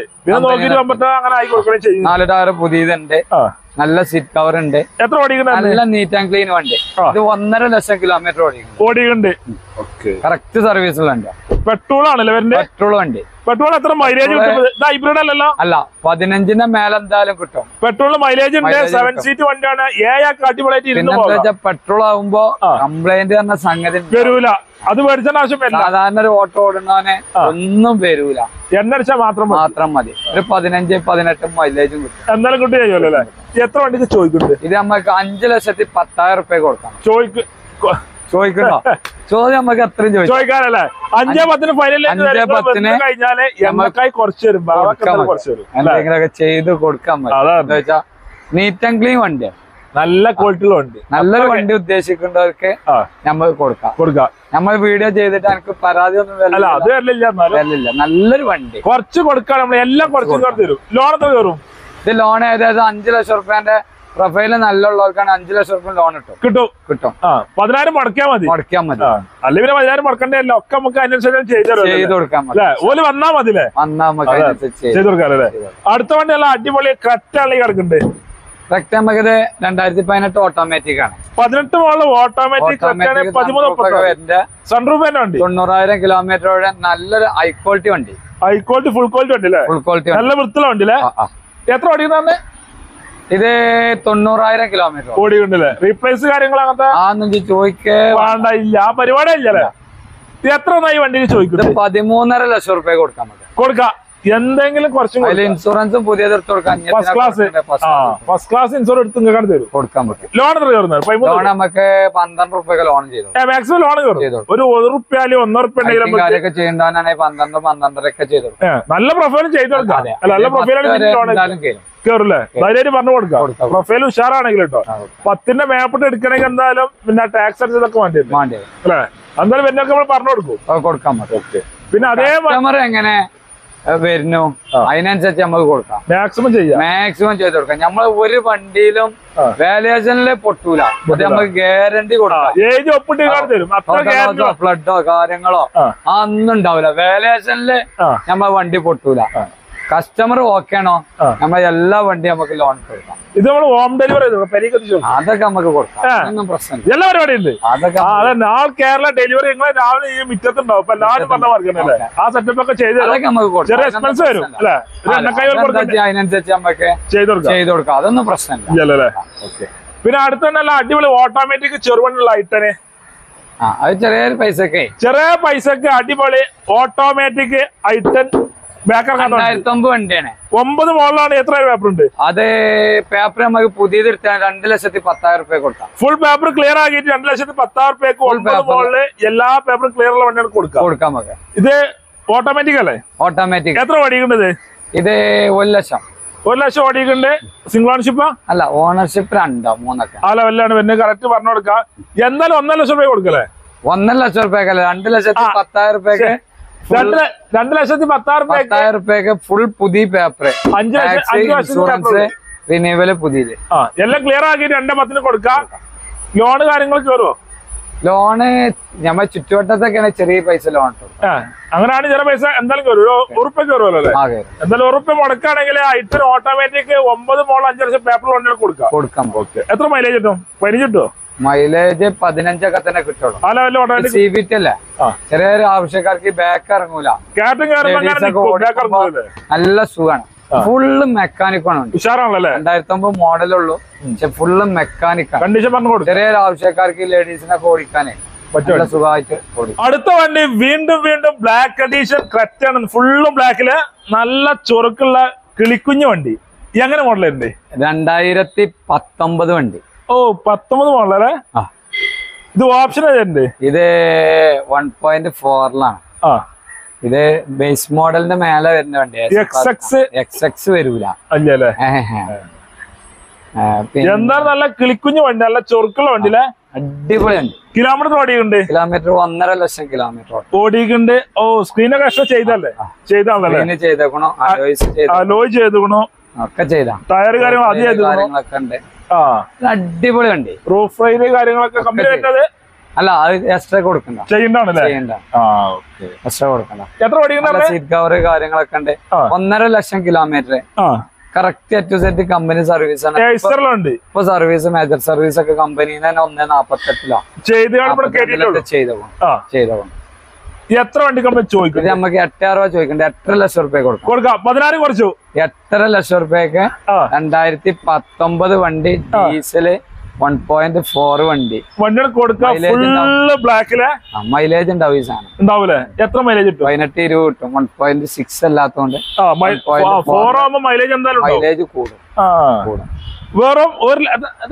നാല് ടയർ പുതിയതുണ്ട്. നല്ല സീറ്റ് കവർ ഉണ്ട്. എത്ര ഓടിക്കുന്നത്? നല്ല നീറ്റ് ആൻഡ് ക്ലീൻ വണ്ടി. ഇത് ഒന്നര ലക്ഷം കിലോമീറ്റർ ഓടിക്കുന്നുണ്ട്. കറക്റ്റ് സർവീസിലുണ്ട്. പെട്രോൾ ആണല്ലേ? പെട്രോൾ വണ്ടി. പെട്രോൾ എത്ര മൈലേജ് ഹൈബ്രിഡ് അല്ലല്ലോ? അല്ല, പതിനഞ്ചിന്റെ മേലെ എന്തായാലും കിട്ടും. പെട്രോൾ മൈലേജ് ഉണ്ട്. സെവൻ സീറ്റ് വണ്ടിയാണ്. ഏഴായിട്ട് പെട്രോൾ ആകുമ്പോ കംപ്ലൈന്റ് പറഞ്ഞ സംഗതി വരൂല. അത് മേടിച്ചാൽ ആവശ്യം സാധാരണ ഒരു ഓട്ടോ ഓടുന്നവനെ ഒന്നും വരൂല. എണ്ണ അടിച്ചാൽ മാത്രം മാത്രം മതി. ഒരു പതിനഞ്ച് പതിനെട്ടും മൈലേജും കിട്ടും. എന്നാലും കിട്ടി കഴിയുമല്ലോ അല്ലേ? എത്ര വണ്ടിക്ക് ചോദിക്കുന്നുണ്ട്? ഇത് നമുക്ക് അഞ്ചു ലക്ഷത്തി പത്തായിരം റുപ്യ കൊടുക്കാം. ചോദിക്ക് ചോദിക്കണോ? ചോദ്യം നമുക്ക് എത്രയും ചോദിക്കാനല്ലേ? അഞ്ചേ പത്തിന് ഫൈനൽ കഴിഞ്ഞാല് എമ്മക്കായി കുറച്ച് വരും. എന്തെങ്കിലുമൊക്കെ ചെയ്ത് കൊടുക്കാൻ പറ്റും. നീറ്റ് ആൻഡ് ക്ലീൻ വണ്ടിയാണ്. നല്ല ക്വാളിറ്റി ഉണ്ട്. നല്ലൊരു വണ്ടി ഉദ്ദേശിക്കുന്നവർക്ക് നമ്മൾ കൊടുക്കാം കൊടുക്കാം നമ്മൾ വീഡിയോ ചെയ്തിട്ട് എനിക്ക് പരാതി ഒന്നും വരില്ല. നല്ലൊരു വണ്ടി കുറച്ച് കൊടുക്കാം. നമ്മൾ എല്ലാം കുറച്ച് തരും. ലോൺ എത്ര കയറും? ഇത് ലോൺ ഏകദേശം അഞ്ചു ലക്ഷം റുപ്യന്റെ പ്രൊഫൈല് നല്ലുള്ളവർക്കാണ് അഞ്ചു ലക്ഷം റുപ്യ ലോൺ കിട്ടും കിട്ടും കിട്ടും പതിനായിരം മുടക്കിയാൽ മതി മുടക്കിയാൽ മതി. അല്ലെങ്കിൽ പിന്നെ പതിനായിരം മുടക്കണ്ടല്ല. ഒക്കെ നമുക്ക് അതിനനുസരിച്ച് ചെയ്ത് കൊടുക്കാം. ഓല് വന്നാ മതില്ലേ? വന്നാ ചെയ്ത് കൊടുക്കാല്ലേ? അടുത്ത വണ്ടി എല്ലാം അടിപൊളി കറ്റാളി കിടക്കുന്നുണ്ട്. റെക്ട നമുക്കിത് രണ്ടായിരത്തി പതിനെട്ട് ഓട്ടോമാറ്റിക് ആണ്. പതിനെട്ട് മോഡൽ ഓട്ടോമാറ്റിക് സൺറൂഫ് വണ്ടി. തൊണ്ണൂറായിരം കിലോമീറ്ററോടെ നല്ലൊരു ഹൈ ക്വാളിറ്റി വണ്ടി. ഹൈ ക്വാളിറ്റി ഫുൾ ക്വാളിറ്റി വണ്ടി അല്ലേ? ഫുൾ ക്വാളിറ്റി നല്ല വൃത്തിയുള്ള വണ്ടി അല്ലേ? എത്ര ഓടിക്കുന്നേ? ഇത് തൊണ്ണൂറായിരം കിലോമീറ്റർ ഓടിക്കണ്ടല്ലേ? റീപ്ലേസ് കാര്യങ്ങൾ അങ്ങനത്തെ ആണെന്ന് ചോദിക്കേ വേണ്ട, ഇല്ല ആ പരിപാടി ഇല്ലല്ലേ? എത്ര നായി വണ്ടിക്ക് ചോദിക്കുന്നത്? പതിമൂന്നര ലക്ഷം റുപ്യ കൊടുക്കാൻ കൊടുക്കാം. എന്തെങ്കിലും കുറച്ചും ഇൻഷുറൻസും പുതിയത് എടുത്ത് കൊടുക്കാൻ first class first class insurance എടുത്ത് നിങ്ങൾക്ക് തരും കൊടുക്കാൻ പറ്റും. ലോൺ എത്ര കയറുന്നത്? ലോൺ നമുക്ക് പന്ത്രണ്ട് റുപ്യ ലോൺ ചെയ്തു. മാക്സിമം ലോൺ കയറും. ഒരു ഒരു റുപ്യാലും ഒന്നര റുപ്യ കാര്യമൊക്കെ ചെയ്യണ്ടാണെങ്കിൽ പന്ത്രണ്ട് പന്ത്രണ്ടരൊക്കെ ചെയ്തു. നല്ല പ്രൊഫൈലും ചെയ്ത് കൊടുക്കാം. നല്ല പ്രൊഫൈലാണ് കേറില്ലേ? ധൈര്യം പറഞ്ഞു കൊടുക്കാം. പ്രൊഫൈൽ ഉഷാറാണെങ്കിൽ കേട്ടോ. പത്തിന്റെ മേപ്പിട്ട് എടുക്കണമെങ്കിൽ എന്തായാലും പിന്നെ ടാക്സ് അടിച്ചതൊക്കെ വേണ്ടി അല്ലേ? എന്തായാലും പിന്നെ നമ്മൾ പറഞ്ഞു കൊടുക്കും കൊടുക്കാൻ പറ്റും. പിന്നെ അതേ എങ്ങനെ വരുന്നു അതിനനുസരിച്ച് നമുക്ക് കൊടുക്കാം. മാക്സിമം ചെയ്യാം. മാക്സിമം ചെയ്ത് കൊടുക്കാം. നമ്മൾ ഒരു വണ്ടിയിലും വാല്യുവേഷനില് പൊട്ടൂല. അത് നമുക്ക് ഗ്യാരണ്ടി കൊടുക്കാം. ഫ്ലഡോ കാര്യങ്ങളോ അതൊന്നും ഉണ്ടാവില്ല. വാല്യുവേഷനില് നമ്മൾ വണ്ടി പൊട്ടൂല. കസ്റ്റമർ ഓക്കെ ആണോ നമ്മൾ എല്ലാ വണ്ടിയും നമുക്ക് ലോൺ കൊടുക്കാം. ഇത് നമ്മൾ ഹോം ഡെലിവറി അതൊക്കെ നമുക്ക് കൊടുക്കാം. ഒന്നും പ്രശ്നമില്ല. എല്ലാ പരിപാടിയുണ്ട്. അതൊക്കെ ആൾ കേരള ഡെലിവറി നിങ്ങൾ രാവിലെ ഈ മിറ്റത്തുണ്ടാവും. ഇപ്പൊ എല്ലാവരും പറഞ്ഞ മാർക്കല്ലേ ആ സെറ്റപ്പ് ഒക്കെ ചെയ്ത് അതൊക്കെ നമുക്ക് കൊടുക്കാം. എക്സ്പെൻസ് വരും അല്ലെ? അതിനനുസരിച്ച് നമുക്ക് ചെയ്ത് കൊടുക്കാം. അതൊന്നും പ്രശ്നമില്ല. പിന്നെ അടുത്ത തന്നെ അടിപൊളി ഓട്ടോമാറ്റിക് ചെറുവണ്ടിയുള്ള ഐട്ടനെ ആ അത് ചെറിയൊരു പൈസക്ക് ചെറിയ പൈസക്ക് അടിപൊളി ഓട്ടോമാറ്റിക് ഐട്ടൻ വണ്ടിയാണ്. ഒമ്പത് മോഡലാണ്. എത്ര പേപ്പർ ഉണ്ട്? അത് പേപ്പർ നമുക്ക് പുതിയത് എടുത്താൽ രണ്ട് ലക്ഷത്തി പത്തായിരം റുപ്യ കൊടുക്കാം. ഫുൾ പേപ്പർ ക്ലിയർ ആക്കിയിട്ട് രണ്ട് ലക്ഷത്തി പത്തായിരം റുപ്യക്ക് ഒമ്പത് മോഡല് എല്ലാ പേപ്പറും ക്ലിയർ ഉള്ള വണ്ടിയാണ് കൊടുക്കാം കൊടുക്കാം നമുക്ക്. ഇത് ഓട്ടോമാറ്റിക് അല്ലേ? ഓട്ടോമാറ്റിക്. എത്ര ഓടിക്കേണ്ടത്? ഇത് ഒരു ലക്ഷം ഒരു ലക്ഷം ഓടിക്കണ്ട്. സിംഗിൾ ഓണർഷിപ്പ് അല്ല, ഓണർഷിപ്പ് രണ്ടോ മൂന്നൊക്കെ ആ ലെവലിലാണ് പിന്നെ കറക്റ്റ് പറഞ്ഞു കൊടുക്കാം. എന്തായാലും ഒന്നര ലക്ഷം രൂപ കൊടുക്കല്ലേ? ഒന്നര ലക്ഷം റുപ്യക്കല്ലേ? രണ്ട് ലക്ഷത്തി പത്തായിരം റുപ്യക്ക് രണ്ട് ലക്ഷത്തി പത്തായിരം പത്തായിരം റുപ്യക്ക് ഫുൾ പുതിയ പേപ്പർ. അഞ്ച് ഇൻഷുറൻസ് റിന്യൂവല് പുതിയത് എല്ലാം ക്ലിയർ ആക്കിയിട്ട് രണ്ടേ പത്തിന് കൊടുക്കാം. ലോണ് കാര്യങ്ങൾ കയറുമോ? ലോണ് ഞമ്മ ചുറ്റുവട്ടത്തൊക്കെയാണ് ചെറിയ പൈസ ലോൺ. അങ്ങനെയാണ് ചെറിയ പൈസ എന്തായാലും കയറും. ഉറുപ്പ കയറുമല്ലോ അല്ലേ? എന്തായാലും ഉറുപ്പ മുടക്കാണെങ്കിൽ ഐറ്റർ ഓട്ടോമാറ്റിക് ഒമ്പത് മോൾ അഞ്ച് ലക്ഷം പേപ്പർ ലോണിൽ കൊടുക്കാം കൊടുക്കാം എത്ര മൈലേജ് കിട്ടും? പതിനഞ്ച് കിട്ടുമോ? മൈലേജ് പതിനഞ്ചൊക്കെ തന്നെ കിട്ടുള്ളൂ. സി ബി ടി അല്ലേ? ചെറിയൊരു ആവശ്യക്കാർക്ക് ബാക്ക് ഇറങ്ങൂല. നല്ല സുഖമാണ്. ഫുള്ള് മെക്കാനിക്കാണ്. ഉഷാറാണല്ലേ? രണ്ടായിരത്തി ഒമ്പത് മോഡലുള്ളൂ. പക്ഷെ ഫുള്ള് മെക്കാനിക്കാണ്. ചെറിയൊരു ആവശ്യക്കാർക്ക് ലേഡീസിനൊക്കെ ഓടിക്കാനേ സുഖമായിട്ട്. അടുത്ത വണ്ടി വീണ്ടും വീണ്ടും ബ്ലാക്ക് എഡീഷൻ ക്രെറ്റയാണ്. ഫുള്ളും ബ്ലാക്കില് നല്ല ചൊറുക്കുള്ള കിളിക്കുഞ്ഞു വണ്ടി. എങ്ങനെ മോഡലുണ്ട്? രണ്ടായിരത്തി പത്തൊമ്പത് വണ്ടി. ഓ പത്തൊമ്പത് മോഡലേ? ഇത് ഓപ്ഷൻ ഏതുണ്ട്? ഇത് വൺ പോയിന്റ് ഫോറിലാണ്. ഇത് ബേസ് മോഡലിന്റെ മേലെ വരുന്ന വണ്ടി. എക്സ് എക്സ് വരൂല അല്ലേ? എന്താ നല്ല കിളിക്കുഞ്ഞു വണ്ടി, നല്ല ചൊറുക്കുള്ള വണ്ടിയിലെ അടിപൊളി വണ്ടി. കിലോമീറ്റർ ഓടിക്കുന്നുണ്ട്? കിലോമീറ്റർ ഒന്നര ലക്ഷം കിലോമീറ്റർ ഓടിക്കുന്നുണ്ട്. ഓ സ്ക്രീനൊക്കെ എക്സ്ട്രാ ചെയ്തല്ലേ? ചെയ്താണല്ലേ? ചെയ്തേക്കണോ? അലോയ് ചെയ്തേക്കണോ? ഒക്കെ ചെയ്താ. ടയർ കാര്യങ്ങൾ അത് കാര്യങ്ങളൊക്കെ ഉണ്ട്. അടിപൊളി വണ്ടി. റൂഫ് റൈല് കാര്യങ്ങളൊക്കെ കമ്പനി വരുന്നത് അല്ല, അത് എക്സ്ട്രാ കൊടുക്കണ്ട. ചെയ്യണ്ടല്ലേ? എക്സ്ട്രാ കൊടുക്കണ്ട. എത്ര ഓടിക്കുന്ന സീറ്റ് കവർ കാര്യങ്ങളൊക്കെ ഉണ്ട്. ഒന്നര lakh kilometre correct at set company service ആണ്. ഇപ്പൊ സർവീസ് മേജർ സർവീസ് ഒക്കെ കമ്പനി ഒന്നേ നാപ്പത്തെട്ടിലോ ചെയ്തോ ചെയ്തോ. എത്ര വണ്ടി കമ്പനി ചോദിക്കും? നമുക്ക് എട്ടര രൂപ ചോദിക്കണ്ട. എട്ടര ലക്ഷം റുപ്യ കൊടുക്കാം. പതിനായിരം കുറച്ചു. എട്ടര ലക്ഷം റുപ്യക്ക് രണ്ടായിരത്തി പത്തൊമ്പത് വണ്ടി ഡീസല് വൺ പോയിന്റ് ഫോർ വണ്ടി വണ്ടി കൊടുക്കാം. ബ്ലാക്കില് മൈലേജ് ഉണ്ടാവും. ഈ സാധനം ഉണ്ടാവൂലേ? എത്ര മൈലേജ് കിട്ടും? പതിനെട്ട് ഇരുപത് കിട്ടും. വൺ പോയിന്റ് സിക്സ് അല്ലാത്തോണ്ട് മൈലേജ് എന്തായാലും മൈലേജ് കൂടും. വേറെ ഒരു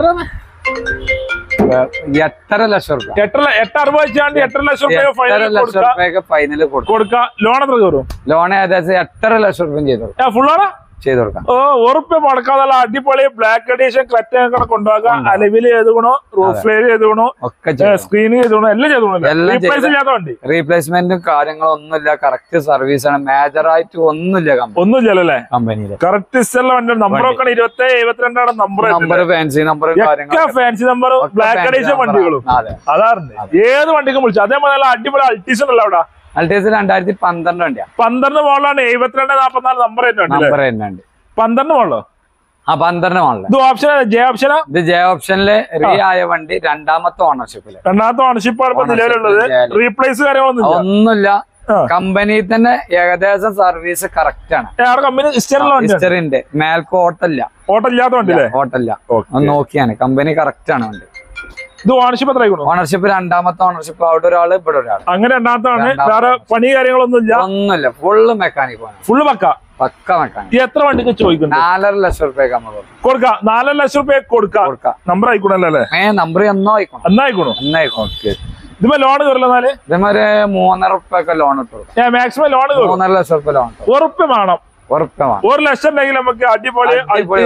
എട്ടര ലക്ഷം റുപ്യ. എട്ടര എട്ട് അറുപത് എട്ടര ലക്ഷം റുപ്യ ഫൈനല് കൊടുക്കാം. ലോൺ എത്ര കയറും? ലോൺ ഏകദേശം എട്ടര ലക്ഷം റുപ്യ ചെയ്തു ഫുള്ളാണ് ചെയ്ത് കൊടുക്കാം. ഓ ഉറുപ്പ് മുടക്കാതെ അടിപൊളി ബ്ലാക്ക് എഡീഷൻ ക്ലറ്റ് കൊണ്ടുപോകാം. അലവിൽ ചെയ്തുകൊണോ, റൂഫ് ലൈൻ ചെയ്തുകൊണോ, സ്ക്രീനിങ് ചെയ്തുകൊണോ, എല്ലാം ചെയ്തുകൊണ്ടോ. റീപ്ലേസ്മെന്റും കാര്യങ്ങളും ഒന്നുമില്ല. കറക്റ്റ് സർവീസ് ആണ്. മേജർ ആയിട്ട് ഒന്നുമില്ല. ഒന്നുമില്ലല്ലേ കമ്പനിയില്? കറക്റ്റ് നമ്പറൊക്കെ ഇരുപത്തി എഴുപത്തിരണ്ടാണ് number. Number fancy number fancy number black edition വണ്ടികളും അതാറുണ്ട്. ഏത് വണ്ടിക്കും വിളിച്ചു. അതേപോലെ അടിപൊളി അൾട്ടീസ് ഉണ്ടല്ലോ അവിടെ. അൾട്ടീസ് രണ്ടായിരത്തി പന്ത്രണ്ട് വണ്ടിയാണ്. പന്ത്രണ്ട് മോളാണ്. എഴുപത്തിരണ്ട് നാപ്പത്തിനാല് നമ്പർ നമ്പർ തന്നെ. പന്ത്രണ്ട് മോളോ? ആ പന്ത്രണ്ട് മോഡൽ. ഇത് ഓപ്ഷൻ ജെ ഓപ്ഷനാ? ഇത് ജെ ഓപ്ഷനില് റീ ആയ വണ്ടി രണ്ടാമത്തെ ഓണർഷിപ്പില്. രണ്ടാമത്തെ ഓണർഷിപ്പ് നിലവിലുള്ളത്. റീപ്ലേസ് കാര്യങ്ങളൊന്നും ഒന്നുമില്ല. കമ്പനി തന്നെ ഏകദേശം സർവീസ് കറക്റ്റ് ആണ്. ഹിസ്റ്ററിന്റെ മേൽക്ക് ഓട്ടല്ല. ഓട്ടമില്ലാത്ത വണ്ടി ഓട്ടല്ല നോക്കിയാണ്. കമ്പനി കറക്റ്റ് ആണ് വണ്ടി. ഇത് ഓണർഷിപ്പ് എത്ര? ഓണർഷിപ്പ് രണ്ടാമത്തെ ഓണർഷിപ്പ്. അവിടെ ഒരാള് ഇവിടെ ഒരാൾ. അങ്ങനെ രണ്ടാമത്താണ്. വേറെ പണി കാര്യങ്ങളൊന്നും ഇല്ല. ഒന്നുമില്ല. ഫുള്ള് മെക്കാനിക് ആണ്. ഫുള്ള് പക്ക പക്ക മെക്കാനിക്. എത്ര വണ്ടിക്ക് ചോദിക്കുന്നു? നാലര ലക്ഷം റുപ്യക്ക് നമ്മൾ കൊടുക്കാം. നാലര ലക്ഷം റുപ്യ കൊടുക്കാം. നമ്പർ ആയിക്കോണല്ലേ? ഏ നമ്പർ എന്നോ ആയിക്കോണം. എന്നായിക്കോണോ? എന്നായിക്കോണം. ഇതുമേ ലോൺ കയറില്ല. നാല് ഇതേമാതിരി മൂന്നര റുപ്യൊക്കെ ലോൺ ഇട്ടു. മാക്സിമം ലോൺ മൂന്നര ലക്ഷം റുപ്യ ലോൺ ഉറപ്പ് വേണം. ഉറപ്പ് വേണം. ഒരു ലക്ഷം ഉണ്ടെങ്കിൽ നമുക്ക് അടിപൊളി